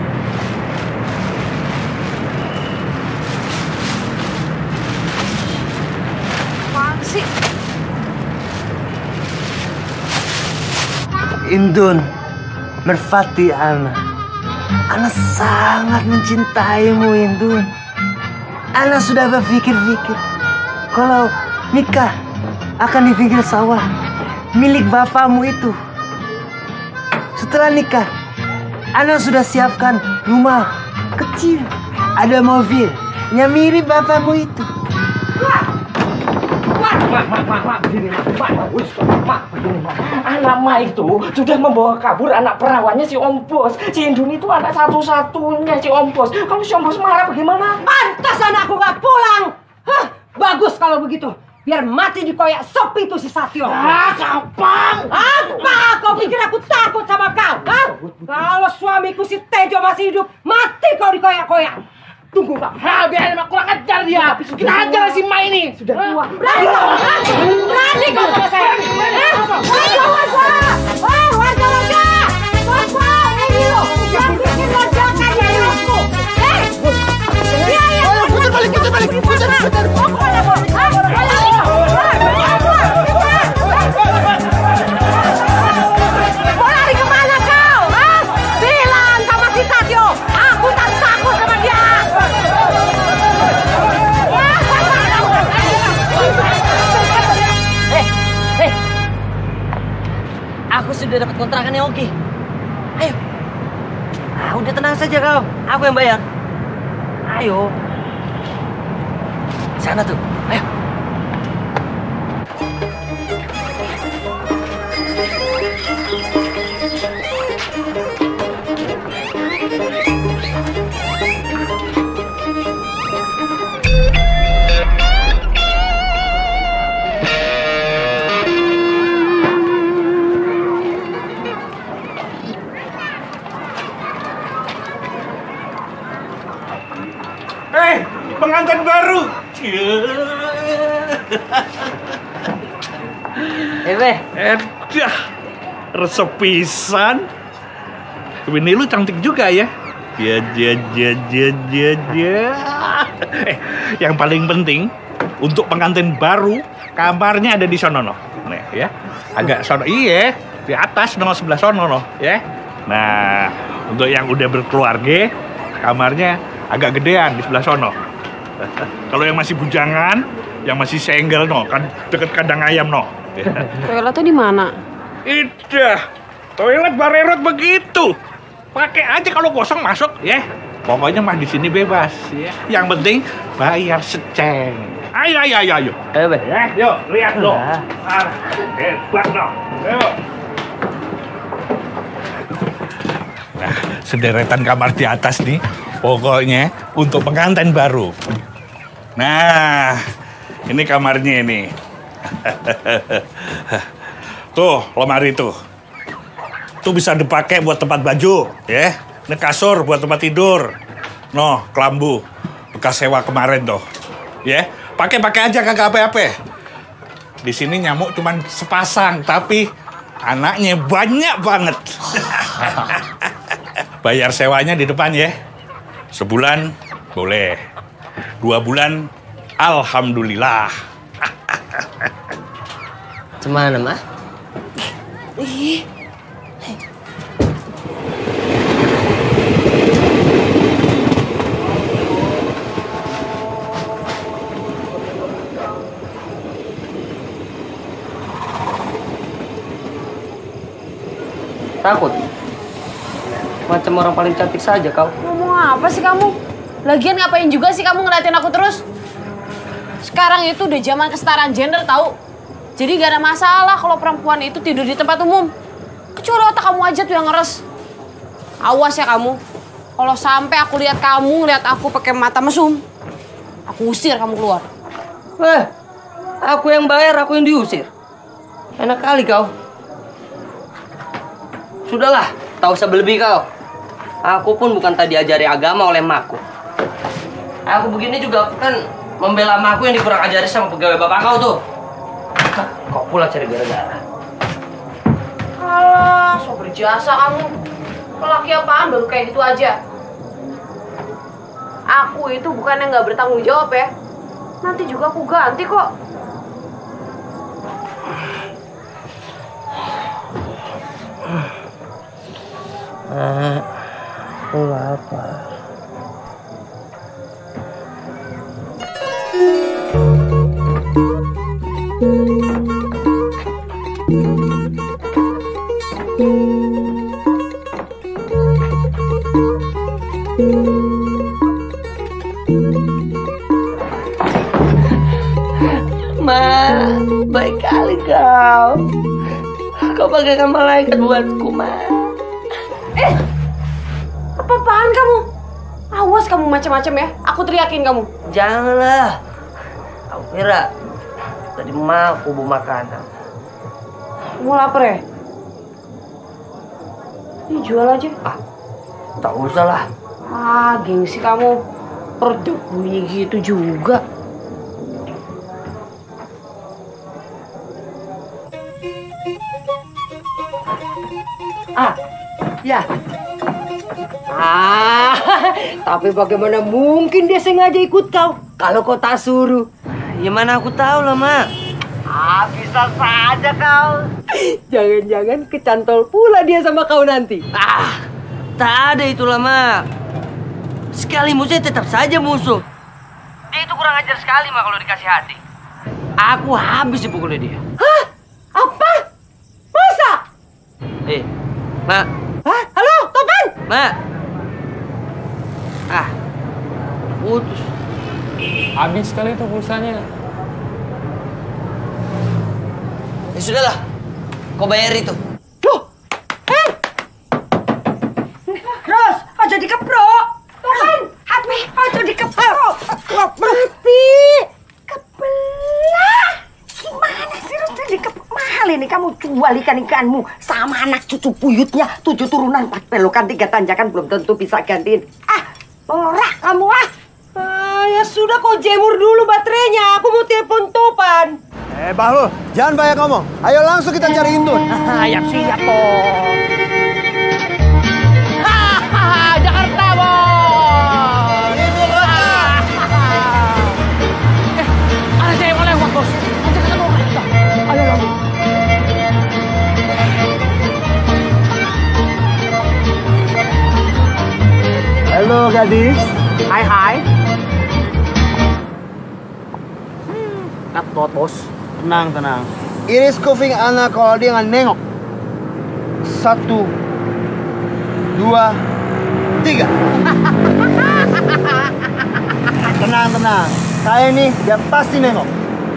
Apaan sih? Indun, Merpati Ana. Ana sangat mencintaimu, Indun. Ana sudah berpikir-pikir kalau nikah akan di pinggir sawah milik bapakmu itu. Setelah nikah, Ana sudah siapkan rumah kecil, ada mobil yang mirip bapakmu itu. Mak, mak, mak, mak, begini, mak, mak, wis, mak, begini, mak. Anak mak itu sudah membawa kabur anak perawannya si Om Bos. Si Indun itu anak satu-satunya si Om Bos. Kalau si Om Bos marah bagaimana? Pantas anakku gak pulang. Hah, bagus kalau begitu. Biar mati dikoyak sop itu si Satyo. Ah, kapan? Apa? Kau pikir aku takut sama kau? Hah? Kalau suamiku si Tejo masih hidup, mati kau dikoyak-koyak. Tunggu kau. Ha, biar emak kurang ajar dia. Kita ajar si Ma ini. Sudah tua. Berani kau? Berani kau sama saya? Warga-warga! Oh, warga-warga! Bapak, ini loh. Yang bikin lonjakan dari aku. Eh! Iya, iya. Putar balik, putar balik. Putar, putar. Mau kemana kau? Hah? Mau lari kemana kau? Hah? Bilang sama si Satyo. Aku tak takut sama dia. Eh, eh. Aku sudah dapat kontrakannya oke. Ayo. Ah, udah tenang saja kau. Aku yang bayar. Ayo. Sana tuh. Ayo. Eh, pengantin baru. Eh, Beh. Edah, resep pisan. Bini lu cantik juga ya. Ya, ya, ya, ya, ya, ya. Eh, yang paling penting untuk pengantin baru, kamarnya ada di sono no. Nih ya, agak sono. Iya, di atas no sebelah sono no, ya. Nah, untuk yang udah berkeluarga, kamarnya agak gedean di sebelah sono. Kalau yang masih bujangan, yang masih single no, kan deket kandang ayam no. Toiletnya di mana? Idah, toilet barerot begitu. Pakai aja kalau kosong masuk ya. Pokoknya mah di sini bebas ya. Yang penting bayar seceng. Ayo ayo ayo ayo. Ayo, Beh. Ya, yuk lihat lo. Ah, hebat no. Ayo. Nah, sederetan kamar di atas nih. Pokoknya untuk pengantin baru. Nah, ini kamarnya ini. Tuh, lemari tuh. Tuh bisa dipakai buat tempat baju, ya. Ini kasur buat tempat tidur. Noh, kelambu. Bekas sewa kemarin tuh. Ya, pakai-pakai aja kagak apa-apa. Di sini nyamuk cuman sepasang, tapi anaknya banyak banget. Bayar sewanya di depan ya. Sebulan boleh. Dua bulan alhamdulillah. Cemana, Mah? Ih. Takut? Macam orang paling cantik saja kau. Ngomong apa sih kamu? Lagian ngapain juga sih kamu ngeliatin aku terus? Sekarang itu udah zaman kesetaraan gender tahu. Jadi gak ada masalah kalau perempuan itu tidur di tempat umum. Kecuali otak kamu aja tuh yang ngeres. Awas ya kamu. Kalau sampai aku lihat kamu ngeliat aku pakai mata mesum, aku usir kamu keluar. Eh, aku yang bayar, aku yang diusir. Enak kali kau. Sudahlah, tak usah berlebih kau. Aku pun bukan tadi diajari agama oleh makku. Aku begini juga kan membela emakku yang dikurang ajari sama pegawai bapak kau tuh. Kau pula cari gara-gara. Alah, so berjasa kamu. Lelaki apaan baru kayak gitu aja. Aku itu bukan yang nggak bertanggung jawab ya. Nanti juga aku ganti kok. Ah, aku lapar. Ma, baik kali kau. Kau bagaikan malaikat buatku, Ma. Eh, apa-apaan kamu? Awas kamu macam-macam ya. Aku teriakin kamu. Janganlah. Aku kira tadi Ma aku bawa makanan. Mau lapar ya? Ini jual aja. Ah, tak usah lah. Ah, gengsi kamu. Perut bunyi gitu juga. Ah, ya. Ah, tapi bagaimana mungkin dia sengaja ikut kau kalau kau tak suruh? Ya mana aku tahu lah, Mak. Ah, bisa saja kau. Jangan-jangan kecantol pula dia sama kau nanti. Ah, tak ada itulah, Mak. Sekali musuh tetap saja musuh. Dia itu kurang ajar sekali, Mak, kalau dikasih hati. Aku habis dipukulnya dia. Hah? Apa? Masa? Eh, Mak. Hah? Halo, Topan? Mak. Ah, putus. Habis sekali itu pulsanya. Ya sudahlah, kau bayar itu. Loh, eh, Ros, aja dikeprok. Topan, hati, aja dikeprok. Mati, kebelah. Gimana sih Ros dikeprok? Mahal ini kamu jual ikan-ikanmu sama anak cucu buyutnya. Tujuh turunan, empat belokan, tiga tanjakan belum tentu bisa gantiin. Ah, norak kamu ah. Ah, ya sudah kau jemur dulu baterainya. Aku mau telepon Topan. Eh, Bahlul, jangan banyak ngomong. Ayo langsung kita cari Intun. Siap, siap, Bos. Hahaha, Jakarta, Bos. Eh, ada saya yang lewat, Bos. Ajak kita bawa kita. Ayo, ayo. Halo, gadis. Hai, hai. Katot, Bos. Tenang, tenang. Iris kuping anak kalau dia nggak nengok. Satu, dua, tiga. Tenang, tenang. Saya ini dia pasti nengok.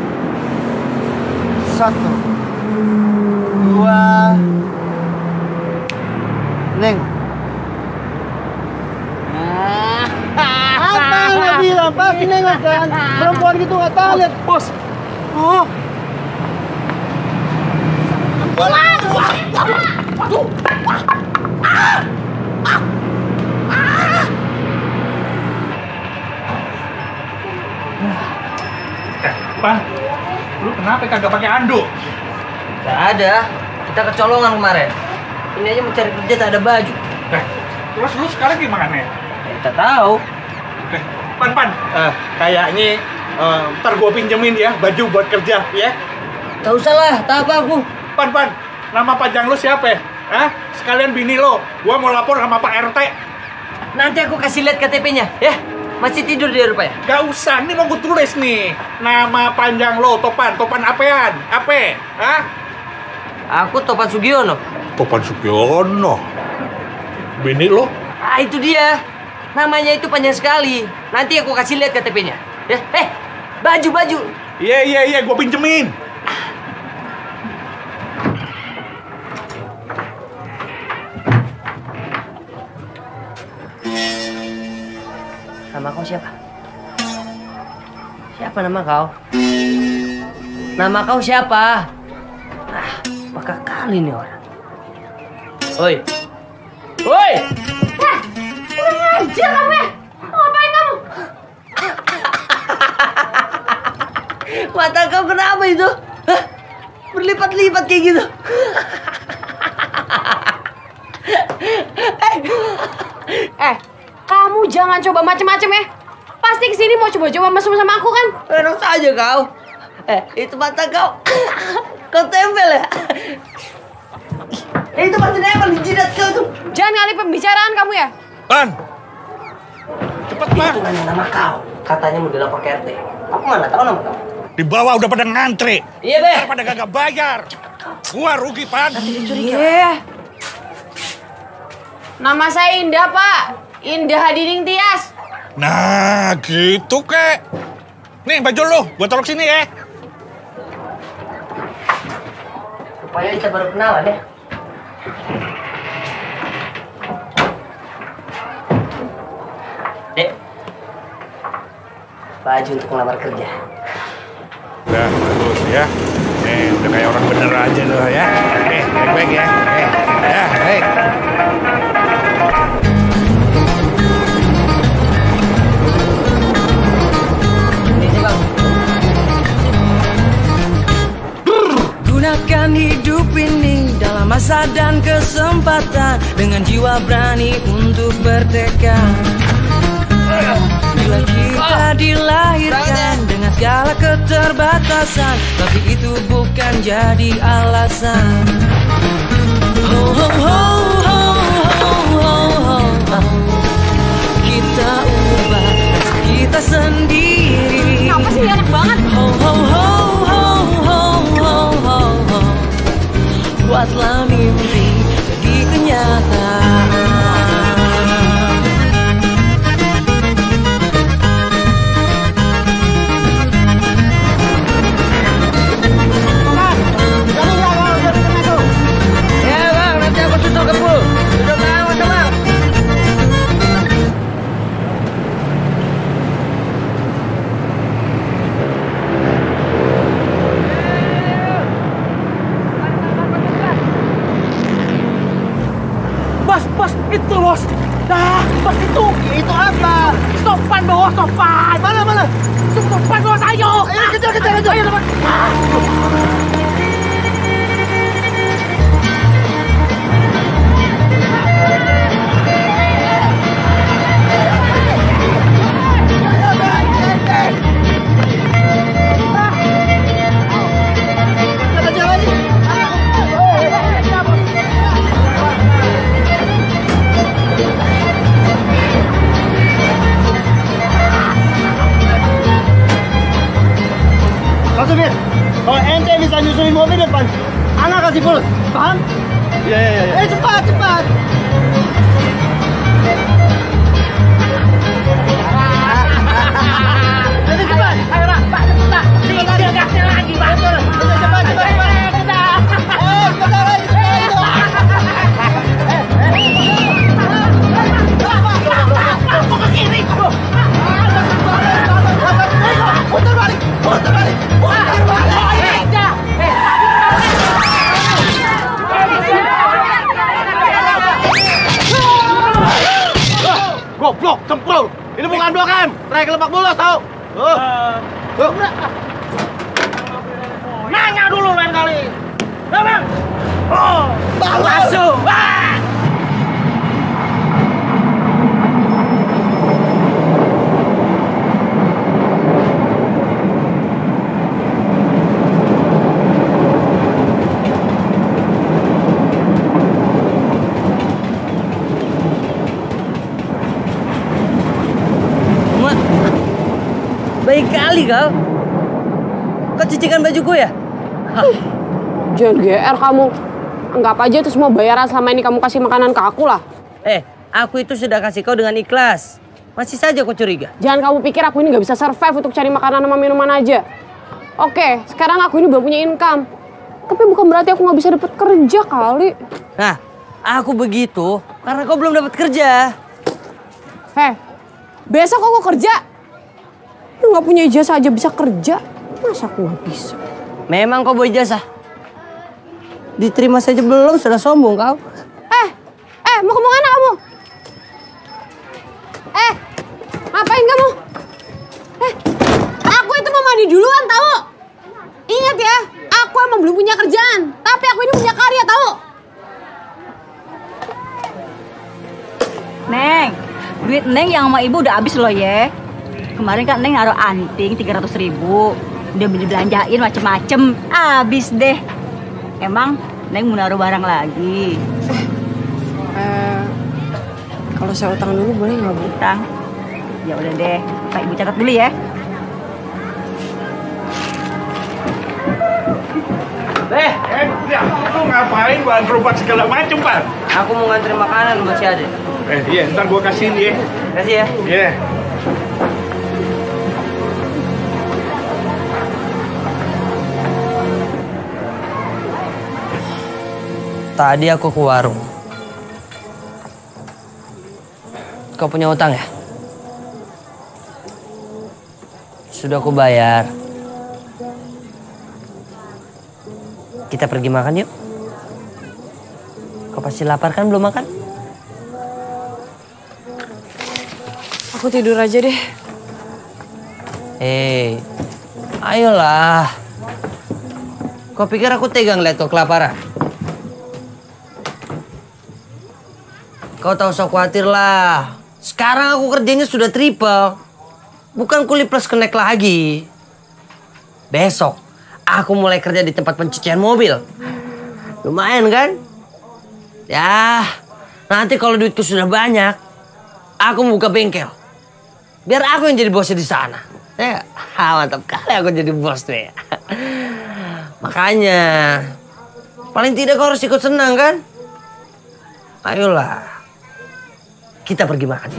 Satu, dua, nengok. Apa yang nggak bilang? Pasti nengok kan? Perempuan gitu nggak tahu lihat, Bos. Oh. Eh, Pan, lu kenapa kagak pakai anduk? Gak ada. Kita kecolongan kemarin. Ini aja mencari kerja tak ada baju. Eh, terus lu sekarang gimana? Kita tahu. Eh, Pan, Pan, eh, kayaknya eh, ntar gua pinjemin ya baju buat kerja, ya? Tak usah lah, tak apa aku. Pan, Pan, nama panjang lu siapa ya? Hah? Sekalian bini lo, gua mau lapor sama Pak R T. Nanti aku kasih lihat K T P-nya, ya? Masih tidur dia rupanya? Gak usah, ini mau gue tulis nih. Nama panjang lo, Topan. Topan apaan? Apa? Hah? Aku Topan Sugiono. Topan Sugiono? Bini lo? Ah, itu dia. Namanya itu panjang sekali. Nanti aku kasih lihat K T P-nya. Ya, eh, baju-baju. Iya, iya, iya, gue pinjemin. Nama kau siapa? Siapa nama kau? Nama kau siapa? Ah, apakah kali nih orang? Oi. Oi! Wah, kurang ajar kamu ya! Mau ngapain kamu? Mata kau kenapa itu? Hah? Berlipat-lipat kayak gitu. Eh, kamu jangan coba macem-macem ya. Pasti kesini mau coba-coba mesum sama aku kan? Enak saja kau. Eh, itu mata kau. Kau tempel ya? Eh, itu masih nempel di jidat kau tuh. Jangan ngalih pembicaraan kamu ya. Ban! Cepet, Ban! Itu nanya nama kau. Katanya mau dilapor ke R T. Aku mana tahu nama kau. Di bawah udah pada ngantri. Iya, Be. Ntar pada gak bayar. Gua rugi, Pan. Iya. Nama saya Indah, Pak. Indah Hadining Tias. Nah, gitu, kek. Nih, baju lu. Gua taruh sini ya. Rupanya kita baru kenalan ya. Dek. Baju untuk melamar kerja. Udah, bagus ya. Nih, udah kayak orang bener aja loh ya. Nih, baik-baik ya. Nih, ya, baik. Gunakan hidup ini dalam masa dan kesempatan dengan jiwa berani untuk bertekad. Bila kita dilahirkan dengan segala keterbatasan, tapi itu bukan jadi alasan. Ho ho ho ho ho ho ho. Kita ubah kita sendiri. Apa sih enak banget? Ho ho ho ho ho ho ho ho. Buatlah mimpi jadi kenyataan. Bos, bos, itu bos. Nah, bos itu, itu apa? Stopan bos, stopan. Mana, mana? Stopan bos, ayo. Ayo, kejar, kejar, kejar. Ayo, teman. Mas Supir, kalau ente bisa nyusulin mobil depan, anak kasih bonus, paham? Iya, iya, iya. Eh, cepat, cepat. Jadi cepat. Ayo, Pak. Pak, cepat. Tiga gasnya lagi, Pak. Cepat, cepat, cepat. Eh, cepat lagi. Mau ke kiri. Putar balik, putar balik, putar balik. Goblok, cemplung. Ini bukan Blok M, trayek Lebak Bulus, tau? Tuh. Tuh. Nanya dulu lain kali. Ya, Bang. Oh, masuk. Ah. Baik kali kau. Kau cucikan bajuku ya? Jangan G R kamu. Anggap aja itu semua bayaran selama ini kamu kasih makanan ke aku lah. Eh, aku itu sudah kasih kau dengan ikhlas. Masih saja kau curiga. Jangan kamu pikir aku ini nggak bisa survive untuk cari makanan sama minuman aja. Oke, sekarang aku ini belum punya income. Tapi bukan berarti aku nggak bisa dapat kerja kali. Nah, aku begitu karena kau belum dapat kerja. Heh, besok aku kerja. Lu nggak punya ijazah aja bisa kerja. Masa aku nggak bisa? Memang kau bawa ijazah. Diterima saja belum, sudah sombong kau. Eh, eh, mau kemana kamu? Eh, ngapain kamu? Eh, aku itu mau mandi duluan tahu? sekarang belum punya kerjaan. Tapi aku ini punya karya, tahu? Neng, duit Neng yang sama ibu udah habis loh ya. Kemarin kan Neng naruh anting tiga ratus ribu. Udah dibelanjain macem-macem. Habis deh. Emang Neng mau naruh barang lagi? Eh, kalau saya utang dulu boleh nggak, Bu? Utang? Ya udah deh. Pak Ibu catat dulu ya. Eh, eh, ya, lu ngapain bawa gerobak segala macem, Pak? Aku mau ngantri makanan buat si Ade. Eh, iya, ntar gua kasihin ya. Kasih ya. Iya. Yeah. Tadi aku ke warung. Kau punya utang ya? Sudah aku bayar. Kita pergi makan yuk. Kau pasti lapar kan belum makan? Aku tidur aja deh. Hei, ayolah. Kau pikir aku tegang lihat kau kelaparan? Kau tahu usah khawatir lah. Sekarang aku kerjanya sudah triple. Bukan kuli plus connect lagi. Besok aku mulai kerja di tempat pencucian mobil. Lumayan kan? Ya, nanti kalau duitku sudah banyak, aku buka bengkel. Biar aku yang jadi bosnya di sana. Ya, mantap kali aku jadi bos tuh ya. Makanya, paling tidak kau harus ikut senang kan? Ayolah, kita pergi makan.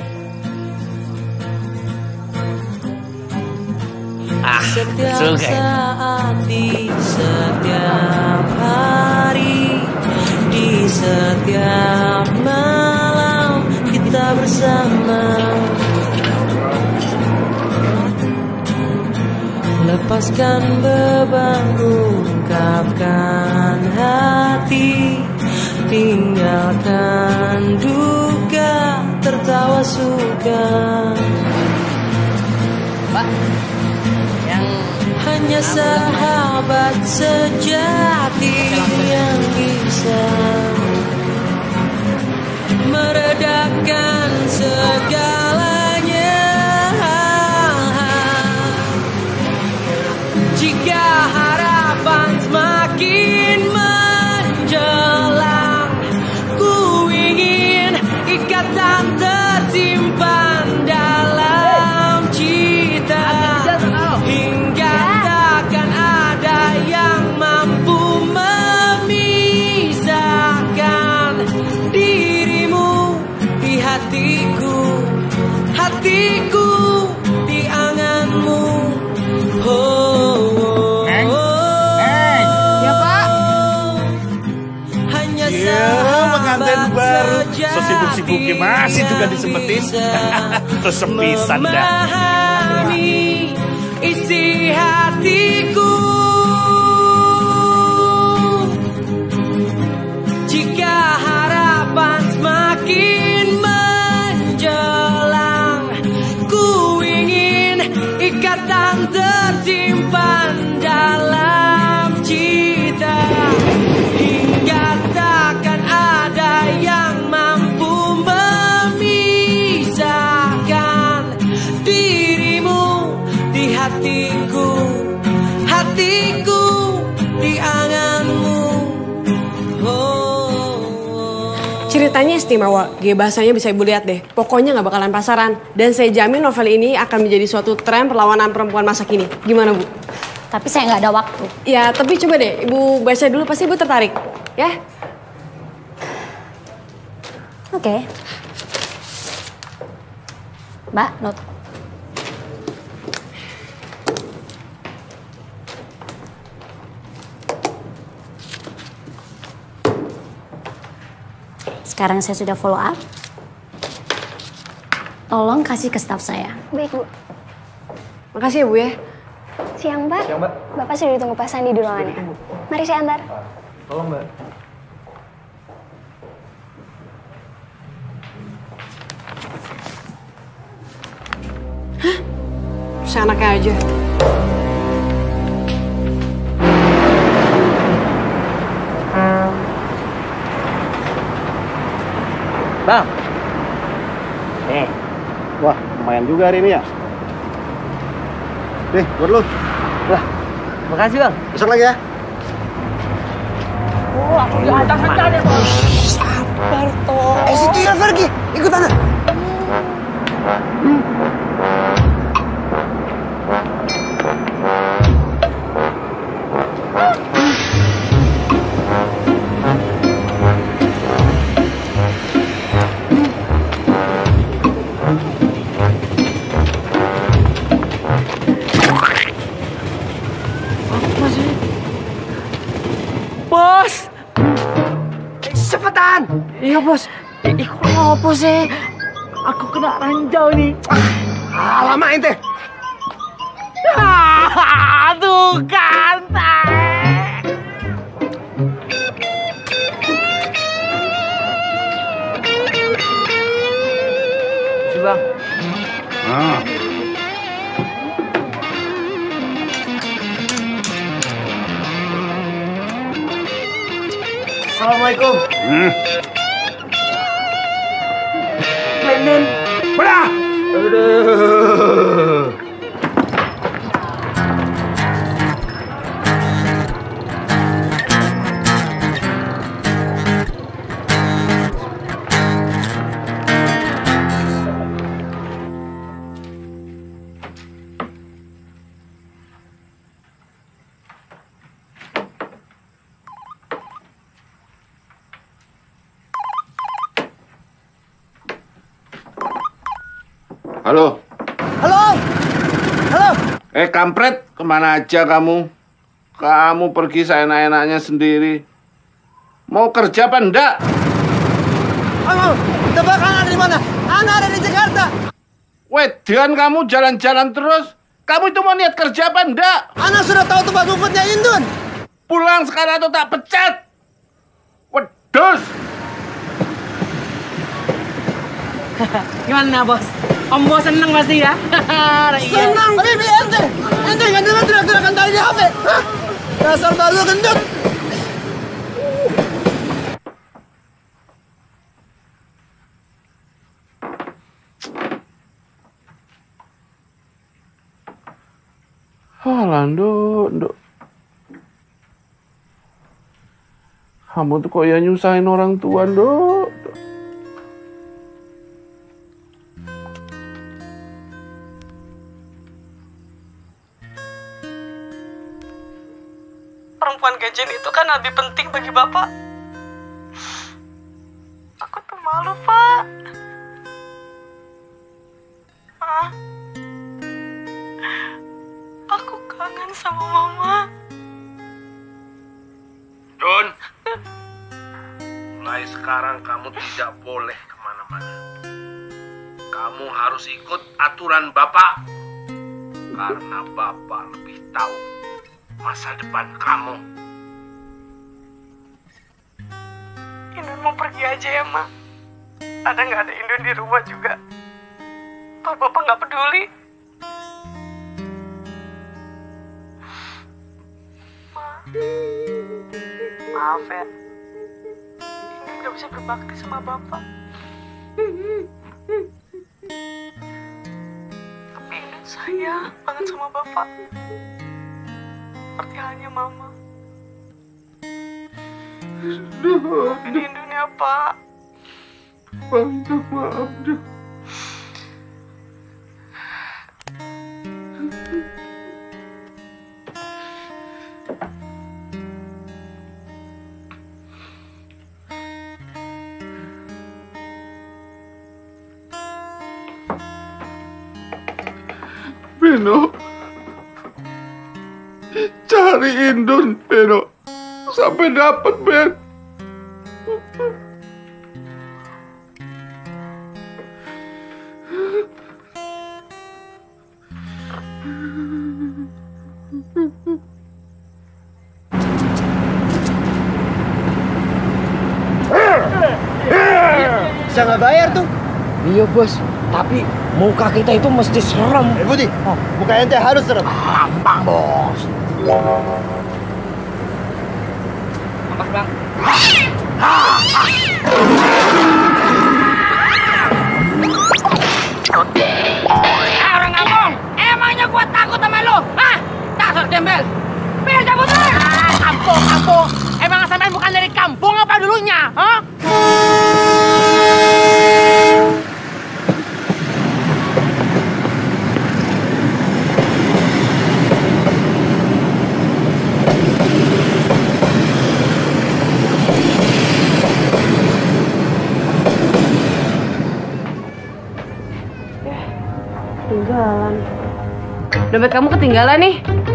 Ah, setiap saat di setiap hari, di setiap malam kita bersama. Lepaskan beban, ungkapkan hati, tinggalkan duka, tertawa suka. Pak, yang hanya sahabat sejati yang bisa meredakan segalanya. Jika harapan semakin menjelang, ku ingin ikatan tersimpan dalam cita, hingga takkan ada yang mampu memisahkan dirimu di hatiku, hatiku di anganmu. Oh, Neng, Neng. Ya, Pak. Hanya Iya, pengantin baru. Sesibuk-sibuknya masih juga disempetin. Resep pisan dah. memahami isi hatiku. Jika harapan semakin menjelang, ku ingin ikatan tersimpan dalam cita, hingga takkan ada yang mampu memisahkan dirimu di hatiku, hatiku di anganmu. Ceritanya istimewa, G bahasanya bisa ibu lihat deh. Pokoknya nggak bakalan pasaran. Dan saya jamin novel ini akan menjadi suatu tren perlawanan perempuan masa kini. Gimana, Bu? Tapi saya nggak ada waktu. Ya, tapi coba deh, Ibu baca dulu, pasti Ibu tertarik. Ya? Oke. Mbak, not. Sekarang saya sudah follow up. Tolong kasih ke staff saya. Baik, Bu. Makasih ya, Bu ya. Siang, Pak. Siang, Mbak. Bapak sudah ditunggu Pak Sandi di ruangannya. Mari saya antar. Tolong, Mbak. Hah? Seenaknya aja. Bang. Nih. Wah, lumayan juga hari ini ya. Nih, buat lu. Wah, makasih Bang. Besok lagi ya. Oh, aku di atas aja deh, Bang. Sabar toh. Eh, situ ya pergi. Ikut Ana. Hmm. Bos! Cepetan! Iya bos, ih kok ngopo sih? Aku kena ranjau nih. Ah, lama ente. Aduh kan. Si Bang. Ah. Assalamualaikum. Hmm. Lenden. Belah. Aduh. Halo. Halo. Halo. Eh kampret, kemana aja kamu? Kamu pergi seenak-enaknya sendiri. Mau kerja apa enggak? Halo, tebak Ana di mana? Ana ada di Jakarta. Wedan kamu jalan-jalan terus. Kamu itu mau niat kerja apa enggak? Ana sudah tahu tempat rumputnya Indun. Pulang sekarang atau tak pecat. Wedus. Gimana bos? Om bos seneng pasti ya? Senang, tapi ente, ente nggak dengar teriak-teriakan tadi di H P? Hah? Dasar baru gendut. Halah, Nduk, Nduk. Kamu tuh kok ya nyusahin orang tua, Nduk. Perempuan gajian itu kan lebih penting bagi Bapak. Aku tuh malu, Pak. Hah? Aku kangen sama Mama. Don, mulai sekarang kamu tidak boleh kemana-mana. Kamu harus ikut aturan Bapak. Karena Bapak lebih tahu masa depan kamu. Indun mau pergi aja ya, Ma. Ada nggak ada Indun di rumah juga? Pak Bapak nggak peduli. Ma, maaf ya. Indun nggak bisa berbakti sama Bapak. Tapi Indun sayang banget sama Bapak. Seperti halnya Mama. Maafin Indun ya, Pak. Minta maaf, Don. Beno, cari Indun, Beno, sampai dapat, Ben. Bisa nggak bayar tuh? Iya bos, tapi muka kita itu mesti serem. Eh Budi, oh. Muka ente harus serem. Gampang bos. Maaf bang. Eh, orang kampung, emangnya gua takut sama lu? Hah? Dasar gembel. Pengen cabut lu? Ah, kampung, kampung. Emang sampean bukan dari kampung apa dulunya? Hah? Ketinggalan. Dompet kamu ketinggalan nih.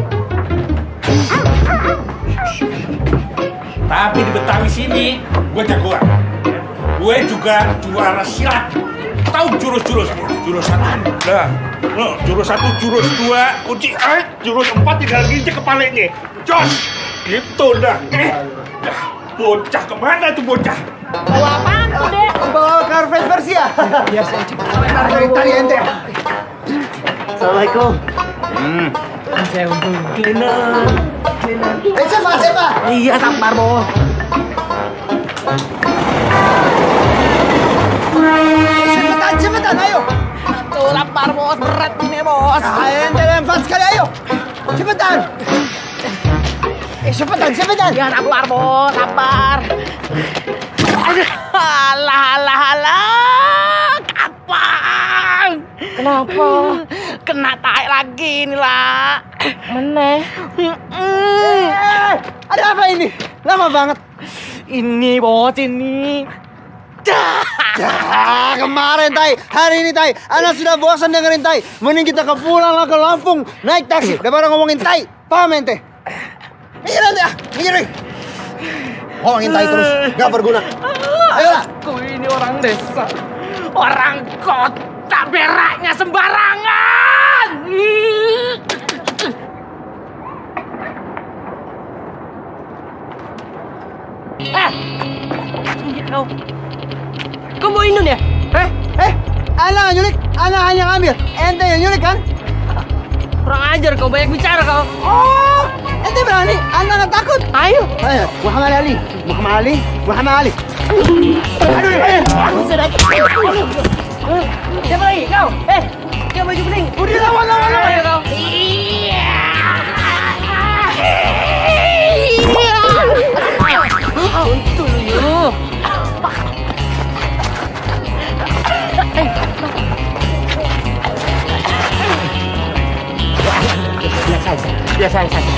Tapi di Betawi sini, gue jagoan. Gue juga juara silat. Tahu jurus-jurus? Jurus satu, dah. No, jurus satu, jurus dua, kunci eh, jurus empat tinggal ginjek kepalanya. Jos, gitu dah. Eh, dah. Bocah kemana tuh bocah? Bawa apaan tuh, Dek? Bawa karpet versi ya? Biar saya cepat. Dari tadi ente. Assalamualaikum. Hmm. Saya untung cleaner. Eh, siapa, siapa? Iya, sabar, Bos. Cepetan, cepetan, ayo. Tuh lapar bos, berat ini bos. Ah, ente lempar sekali, ayo. Cepetan. Eh, cepetan, cepetan. Ya, sabar bos, sabar. Aduh, alah, alah, alah. Kapan? Kenapa? Kena tai lagi nih lah. Meneh. Eh, ada apa ini? Lama banget. Ini bos, ini. Ya, kemarin Tai, hari ini Tai, anak sudah bosan dengerin Tai. Mending kita ke pulang lah ke Lampung, naik taksi daripada ngomongin Tai. Paham ente? Mikir ente ya, mikir nih. Ngomongin Tai terus, gak berguna. Ayolah. Aku ini orang desa, orang kota, beraknya sembarangan. Eh, iya kau. Kau mau Indon ya? Eh, eh, anak nyulik, anak hanya ngambil. Ente yang nyulik kan? Kurang ajar kau, banyak bicara kau. Oh, ente berani? Anak nggak takut? Ayo. Ayo, Muhammad Ali, Muhammad Ali, Muhammad Ali. Aduh, ayo. Aku sudah. Siapa lagi? Kau? Eh, kau baju kuning. Udah lawan, lawan, lawan. Ayo kau. Untung lu. Biasa saja, biasa saja.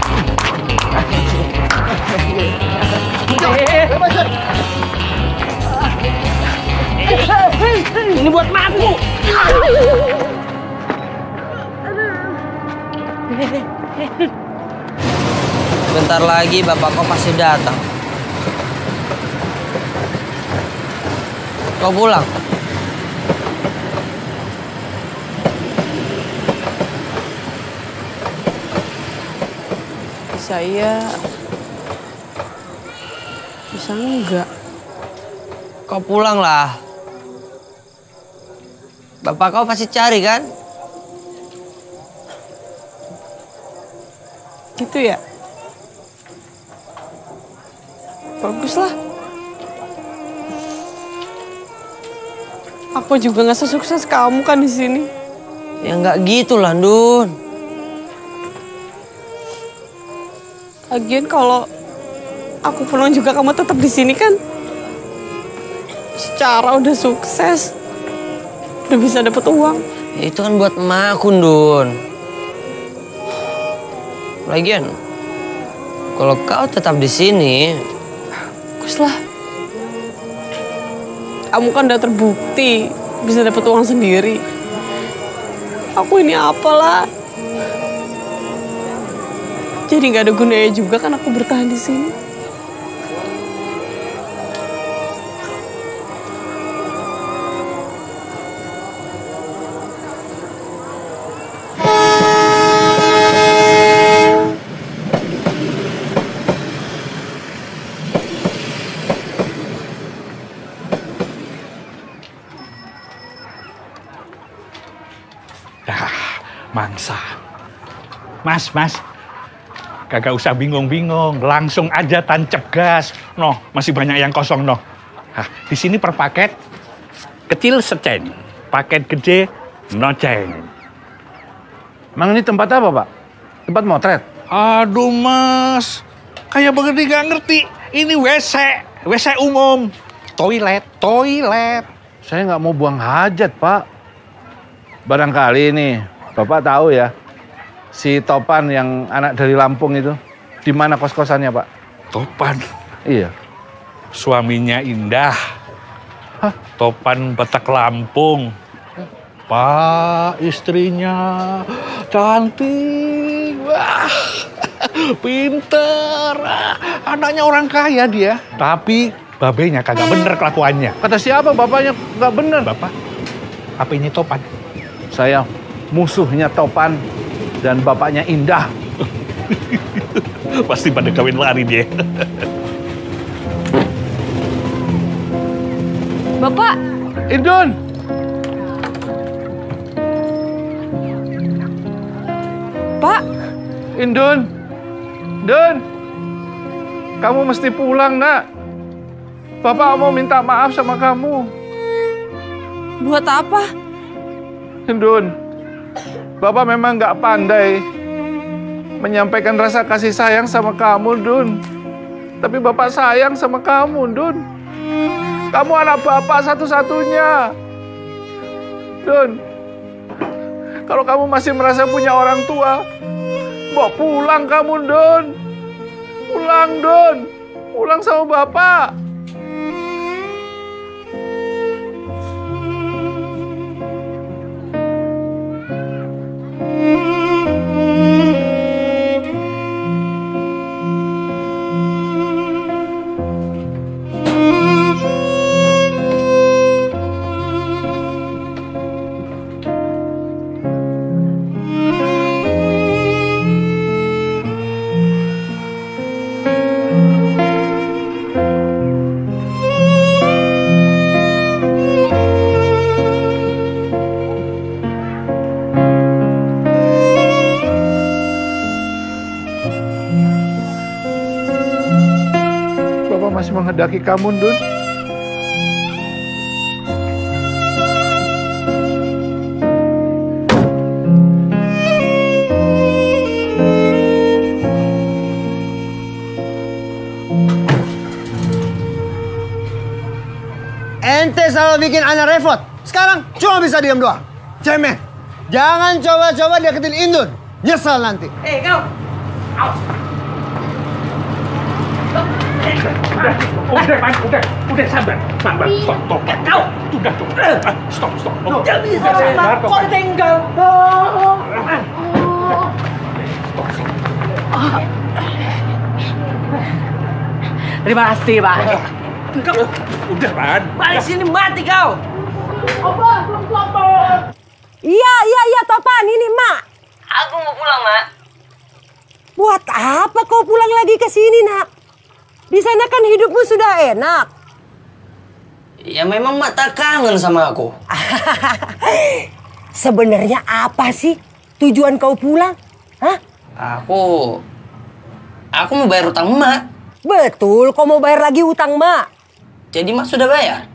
Ini buat maku. Bentar lagi bapak kau pasti datang. Kau pulang. Saya bisa enggak? Kau pulang lah. Bapak kau pasti cari kan? Gitu ya? Baguslah. Aku juga nggak sesukses kamu kan di sini. Ya nggak gitu lah, Dun. Lagian kalau aku pulang juga kamu tetap di sini kan? Secara udah sukses, udah bisa dapat uang. Ya, itu kan buat emak aku, Dun. Lagian, kalau kau tetap di sini, baguslah. Kamu kan udah terbukti bisa dapat uang sendiri. Aku ini apalah. Jadi nggak ada gunanya juga kan aku bertahan di sini. Mangsa. Mas, mas. Kagak usah bingung-bingung, langsung aja tancap gas. Noh, masih banyak yang kosong, noh. Nah, di sini per paket kecil secen, paket gede Noceng. Emang ini tempat apa, Pak? Tempat motret? Aduh, Mas. Kayak begini gak ngerti. Ini W C. W C umum. Toilet, toilet. Saya nggak mau buang hajat, Pak. Barangkali nih, Bapak tahu ya, si Topan yang anak dari Lampung itu, di mana kos-kosannya, Pak? Topan? Iya. Suaminya Indah. Hah? Topan Batak Lampung. Pak, istrinya cantik, wah, pinter, anaknya orang kaya dia. Tapi babenya kagak bener kelakuannya. Kata siapa bapaknya nggak bener? Bapak, apa ini Topan? Saya musuhnya Topan dan bapaknya Indah. Pasti pada kawin lari dia. Bapak. Indun. Pak. Indun. Dun. Kamu mesti pulang, nak. Bapak mau minta maaf sama kamu. Buat apa? Indun. Bapak memang nggak pandai menyampaikan rasa kasih sayang sama kamu, Dun. Tapi Bapak sayang sama kamu, Dun. Kamu anak Bapak satu-satunya. Dun, kalau kamu masih merasa punya orang tua, bawa pulang kamu, Dun. Pulang, Dun. Pulang sama Bapak. Masih menghendaki kamu, Dun. Ente selalu bikin ana repot. Sekarang cuma bisa diam doang. Cemen. Jangan coba-coba deketin Indun. Nyesel nanti. Eh, kau. Awas. Udah, udah, man, udah, udah sabar, sabar, stop, stop, kau, udah, tuh, stop, stop, Jangan bisa, kau tinggal. Terima kasih, Pak. Udah, Man. Balik sini mati kau. Apa? Selamat. Iya, iya, iya, Topan, ini Mak. Aku mau pulang, Mak. Buat apa kau pulang lagi ke sini, Nak? Di sana kan hidupmu sudah enak. Ya memang Mak tak kangen sama aku. Sebenarnya apa sih tujuan kau pulang? Hah? Aku... Aku mau bayar utang Mak. Betul, kau mau bayar lagi utang Mak. Jadi Mak sudah bayar?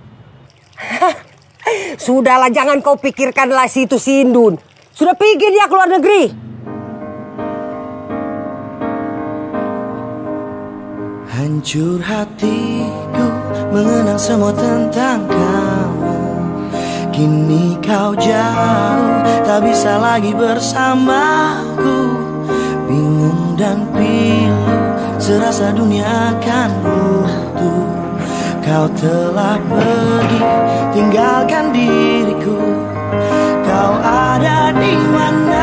Sudahlah, jangan kau pikirkanlah si itu si Indun. Sudah pergi dia keluar negeri. Hancur hatiku mengenang semua tentang kamu. Kini kau jauh, tak bisa lagi bersamaku. Bingung dan pilu, serasa dunia akan runtuh. Kau telah pergi, tinggalkan diriku. Kau ada di mana?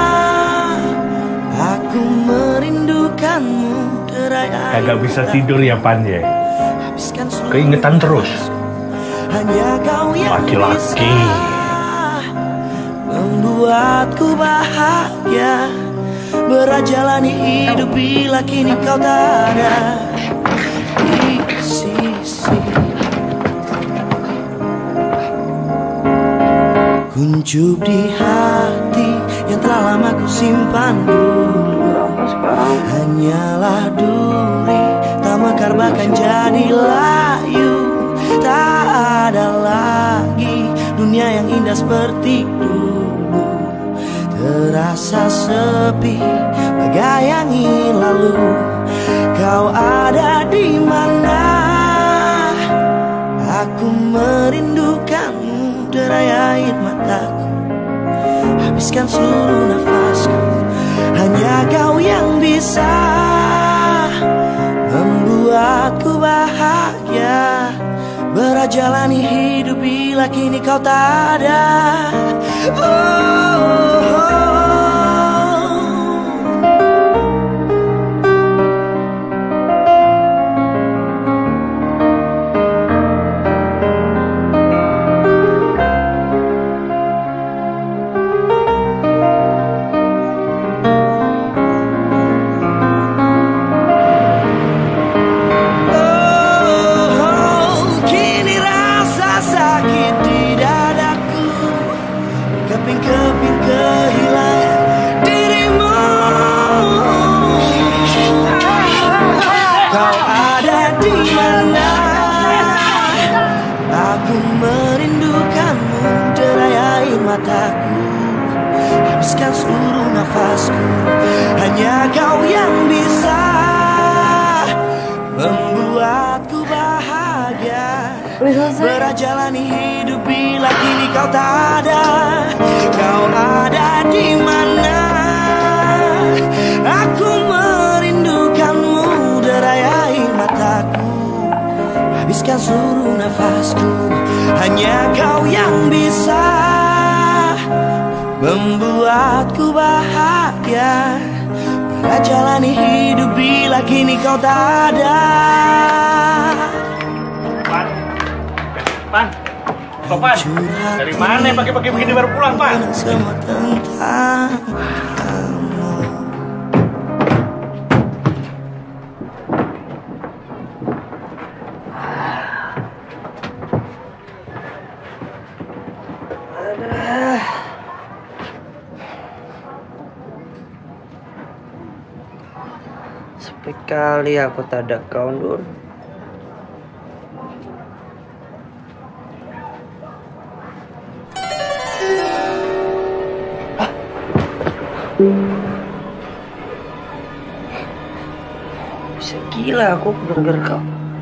Aku merindukanmu. Kagak bisa tidur ya, Pan, ya? Keingetan terus. Laki-laki. Membuatku bahagia berjalani hidup bila kini kau tak ada di sisi. Kuncup di hati yang telah lama ku simpan dulu. Hanyalah duri, tak mekar bahkan jadi layu. Tak ada lagi dunia yang indah seperti dulu. terasa sepi bagai angin lalu. Kau ada di mana? Aku merindukanmu, derai air mataku, habiskan seluruh nafasku. Hanya kau yang bisa membuatku bahagia, berat jalani hidup bila kini kau tak ada. Oh, oh, oh. Habiskan seluruh nafasku. Hanya kau yang bisa membuatku bahagia, berat jalani hidup bila kini kau tak ada. Kau ada di mana? Aku merindukanmu, derai air mataku, habiskan seluruh nafasku. Hanya kau yang bisa membuatku bahagia, berat jalani hidup bila kini kau tak ada. Pan, Pan, kok Pan? Dari mana pagi-pagi begini baru pulang, Pan? Semua tentang kali aku tak ada kau, Nur. Bisa gila aku dengar kau.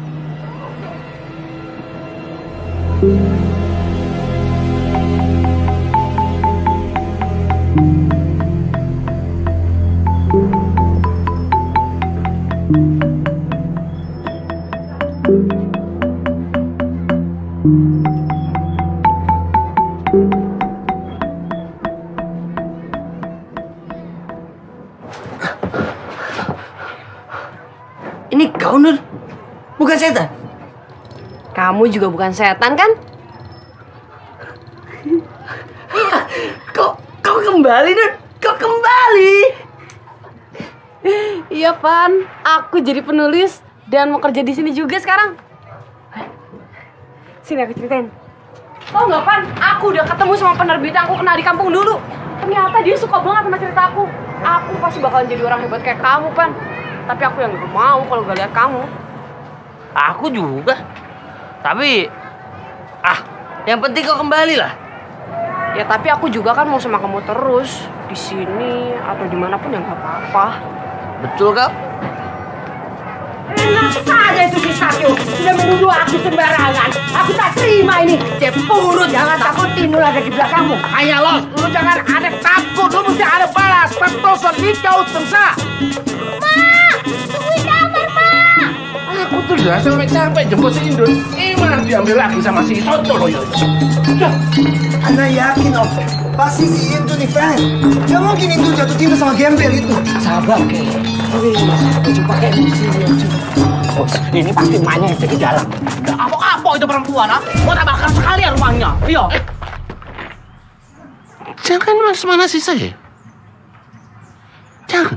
Ini kau, Nur? Bukan setan? Kamu juga bukan setan, kan? Kok kau kembali, Nur? Kau kembali? Iya, Pan. Aku jadi penulis dan mau kerja di sini juga sekarang. Sini aku ceritain. Tau nggak, Pan? Aku udah ketemu sama penerbit yang aku kenal di kampung dulu. Ternyata dia suka banget sama cerita aku. Aku pasti bakalan jadi orang hebat kayak kamu, Pan. Tapi aku yang gak mau kalau gak lihat kamu. Aku juga. Tapi, ah, yang penting kau kembali lah. Ya tapi aku juga kan mau sama kamu terus di sini atau dimanapun yang gak apa-apa. Betul kau? Enak saja itu si Sakyo, sudah menuduh aku sembarangan. Aku tak terima ini. Cepurut, jangan takut Tinul ada di belakangmu. Ayo Los, lu jangan ada takut, lu mesti ada balas. Tentu sedikau tersa. Ma, tungguin kamar, Ma. Aku tuh udah sampai capek jemput si Indun. Ini malah diambil lagi sama si Soto loh. Ana yakin Om, pasti si Indun nih fan. Gak mungkin Indun jatuh cinta sama gembel itu. Sabar Ke. Coba kayak emosi. Bos, ini pasti emaknya yang di dalam. Apa-apa itu perempuan, ah? Mau tak bakar sekalian rumahnya. Iya. Eh. Jangan mas mana sih saya? Jangan.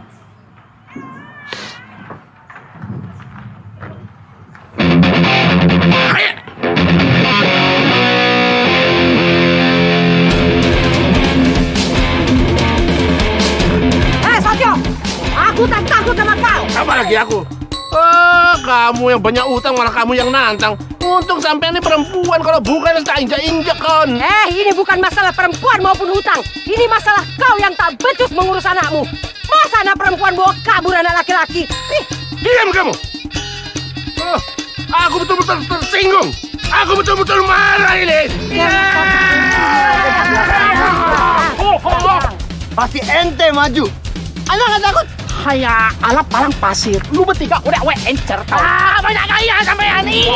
Eh, Satyo! Aku tak takut sama kau! Apa lagi aku? Oh, kamu yang banyak utang malah kamu yang nantang. Untung sampai ini perempuan, kalau bukan tak injak-injak kon. Eh, ini bukan masalah perempuan maupun hutang. Ini masalah kau yang tak becus mengurus anakmu. Masa anak perempuan bawa kabur anak laki-laki? Ih. Diam kamu. Oh, aku betul-betul tersinggung. Aku betul-betul marah ini. Oh, oh, oh. Pasti ente maju. Anak nggak takut? Haya, ala palang pasir. Lu bertiga udah we encer tau. Ah, banyak gaya sampai ani.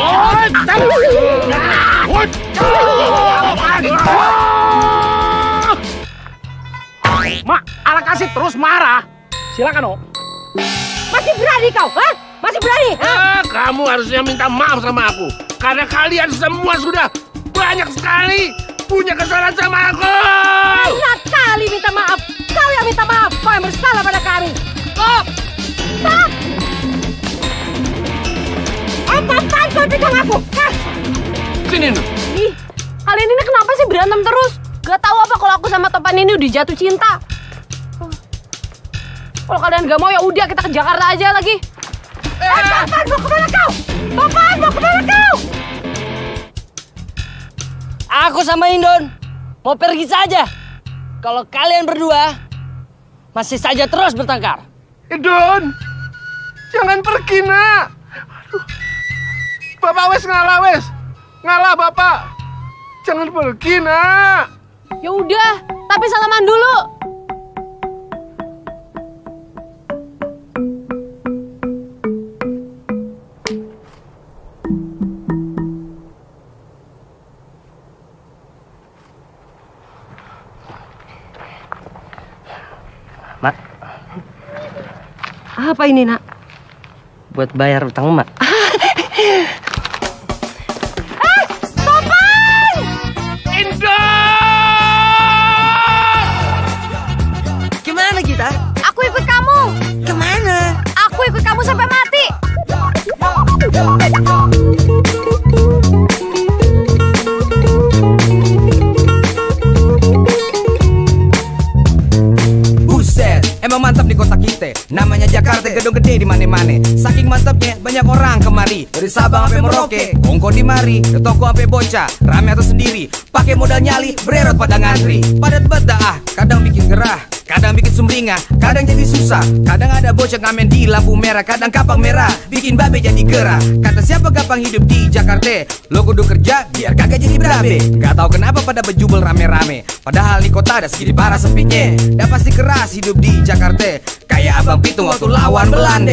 Mak, ala kasih terus marah. Silakan, Oh. Masih berani kau, ha? Masih berani, ha? Ah, kamu harusnya minta maaf sama aku. Karena kalian semua sudah banyak sekali punya kesalahan sama aku. Banyak kali minta maaf. Kau yang minta maaf. Kau yang bersalah pada kami. Stop! Stop! Apa-apaan kau pegang aku? Hah? Sini, Nu. Ih, kalian ini kenapa sih berantem terus? Gak tahu apa kalau aku sama Topan ini udah jatuh cinta. Kalau kalian gak mau ya udah kita ke Jakarta aja lagi. Eh, Topan mau kemana kau? Topan mau kemana kau? Aku sama Indon mau pergi saja. Kalau kalian berdua masih saja terus bertengkar. Indon, jangan pergi, nak. Aduh. Bapak wes ngalah wes. Ngalah Bapak. Jangan pergi, nak. Ya udah, tapi salaman dulu. Mak, apa ini, Nak? buat bayar utang Mak. Eh, Topan! Indon! Gimana kita? Aku ikut kamu. Kemana? Aku ikut kamu sampai mati. Emang mantap di kota kita, namanya Jakarta, gedung gede di mana-mana. Saking mantapnya banyak orang kemari, dari Sabang sampai Merauke, kongko di mari, ke toko sampai bocah, rame atau sendiri, pakai modal nyali, bererot pada ngantri. Padat banget ah, kadang bikin gerah, kadang bikin sumringah, kadang jadi susah, kadang ada bocah ngamen di lampu merah, kadang kapang merah, bikin babe jadi gerah. Kata siapa gampang hidup di Jakarta, lo kudu kerja biar kagak jadi berabe. Gak tahu kenapa pada bejubel rame-rame, padahal di kota ada segini parah sepinya. Dan pasti keras hidup di Jakarta, kayak Abang Pitung waktu lawan Belanda.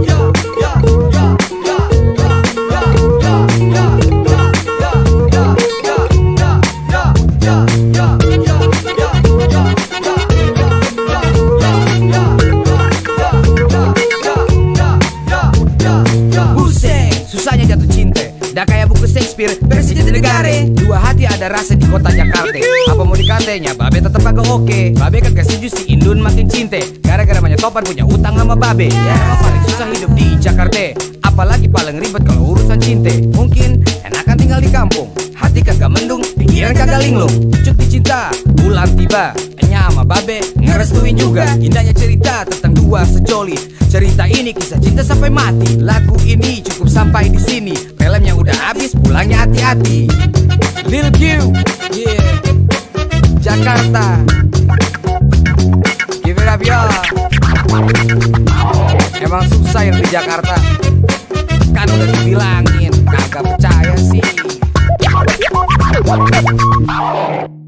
Buset, susahnya jatuh cinta. Dah kayak buku Shakespeare, versi Jatinegara. Dua hati ada rasa di kota Jakarta. Apa mau dikatanya, babe tetep agak oke. Babe kagak setuju si Indun makin cinta, gara-gara banyak Topan punya utang sama babe. Ya emang paling susah hidup di Jakarta, apalagi paling ribet kalau urusan cinta. Mungkin enakan tinggal di kampung, hati kagak mendung, pikiran kagak linglung. Cuti cinta, bulan tiba, enya sama babe ngerestuin juga. Indahnya cerita tentang dua sejoli, cerita ini kisah cinta sampai mati. Lagu ini cukup sampai di sini, filmnya udah habis, pulangnya hati-hati. Lil Q, yeah, Jakarta, give it up y'all. Emang susah yang di Jakarta, kan udah dibilangin, kagak percaya sih.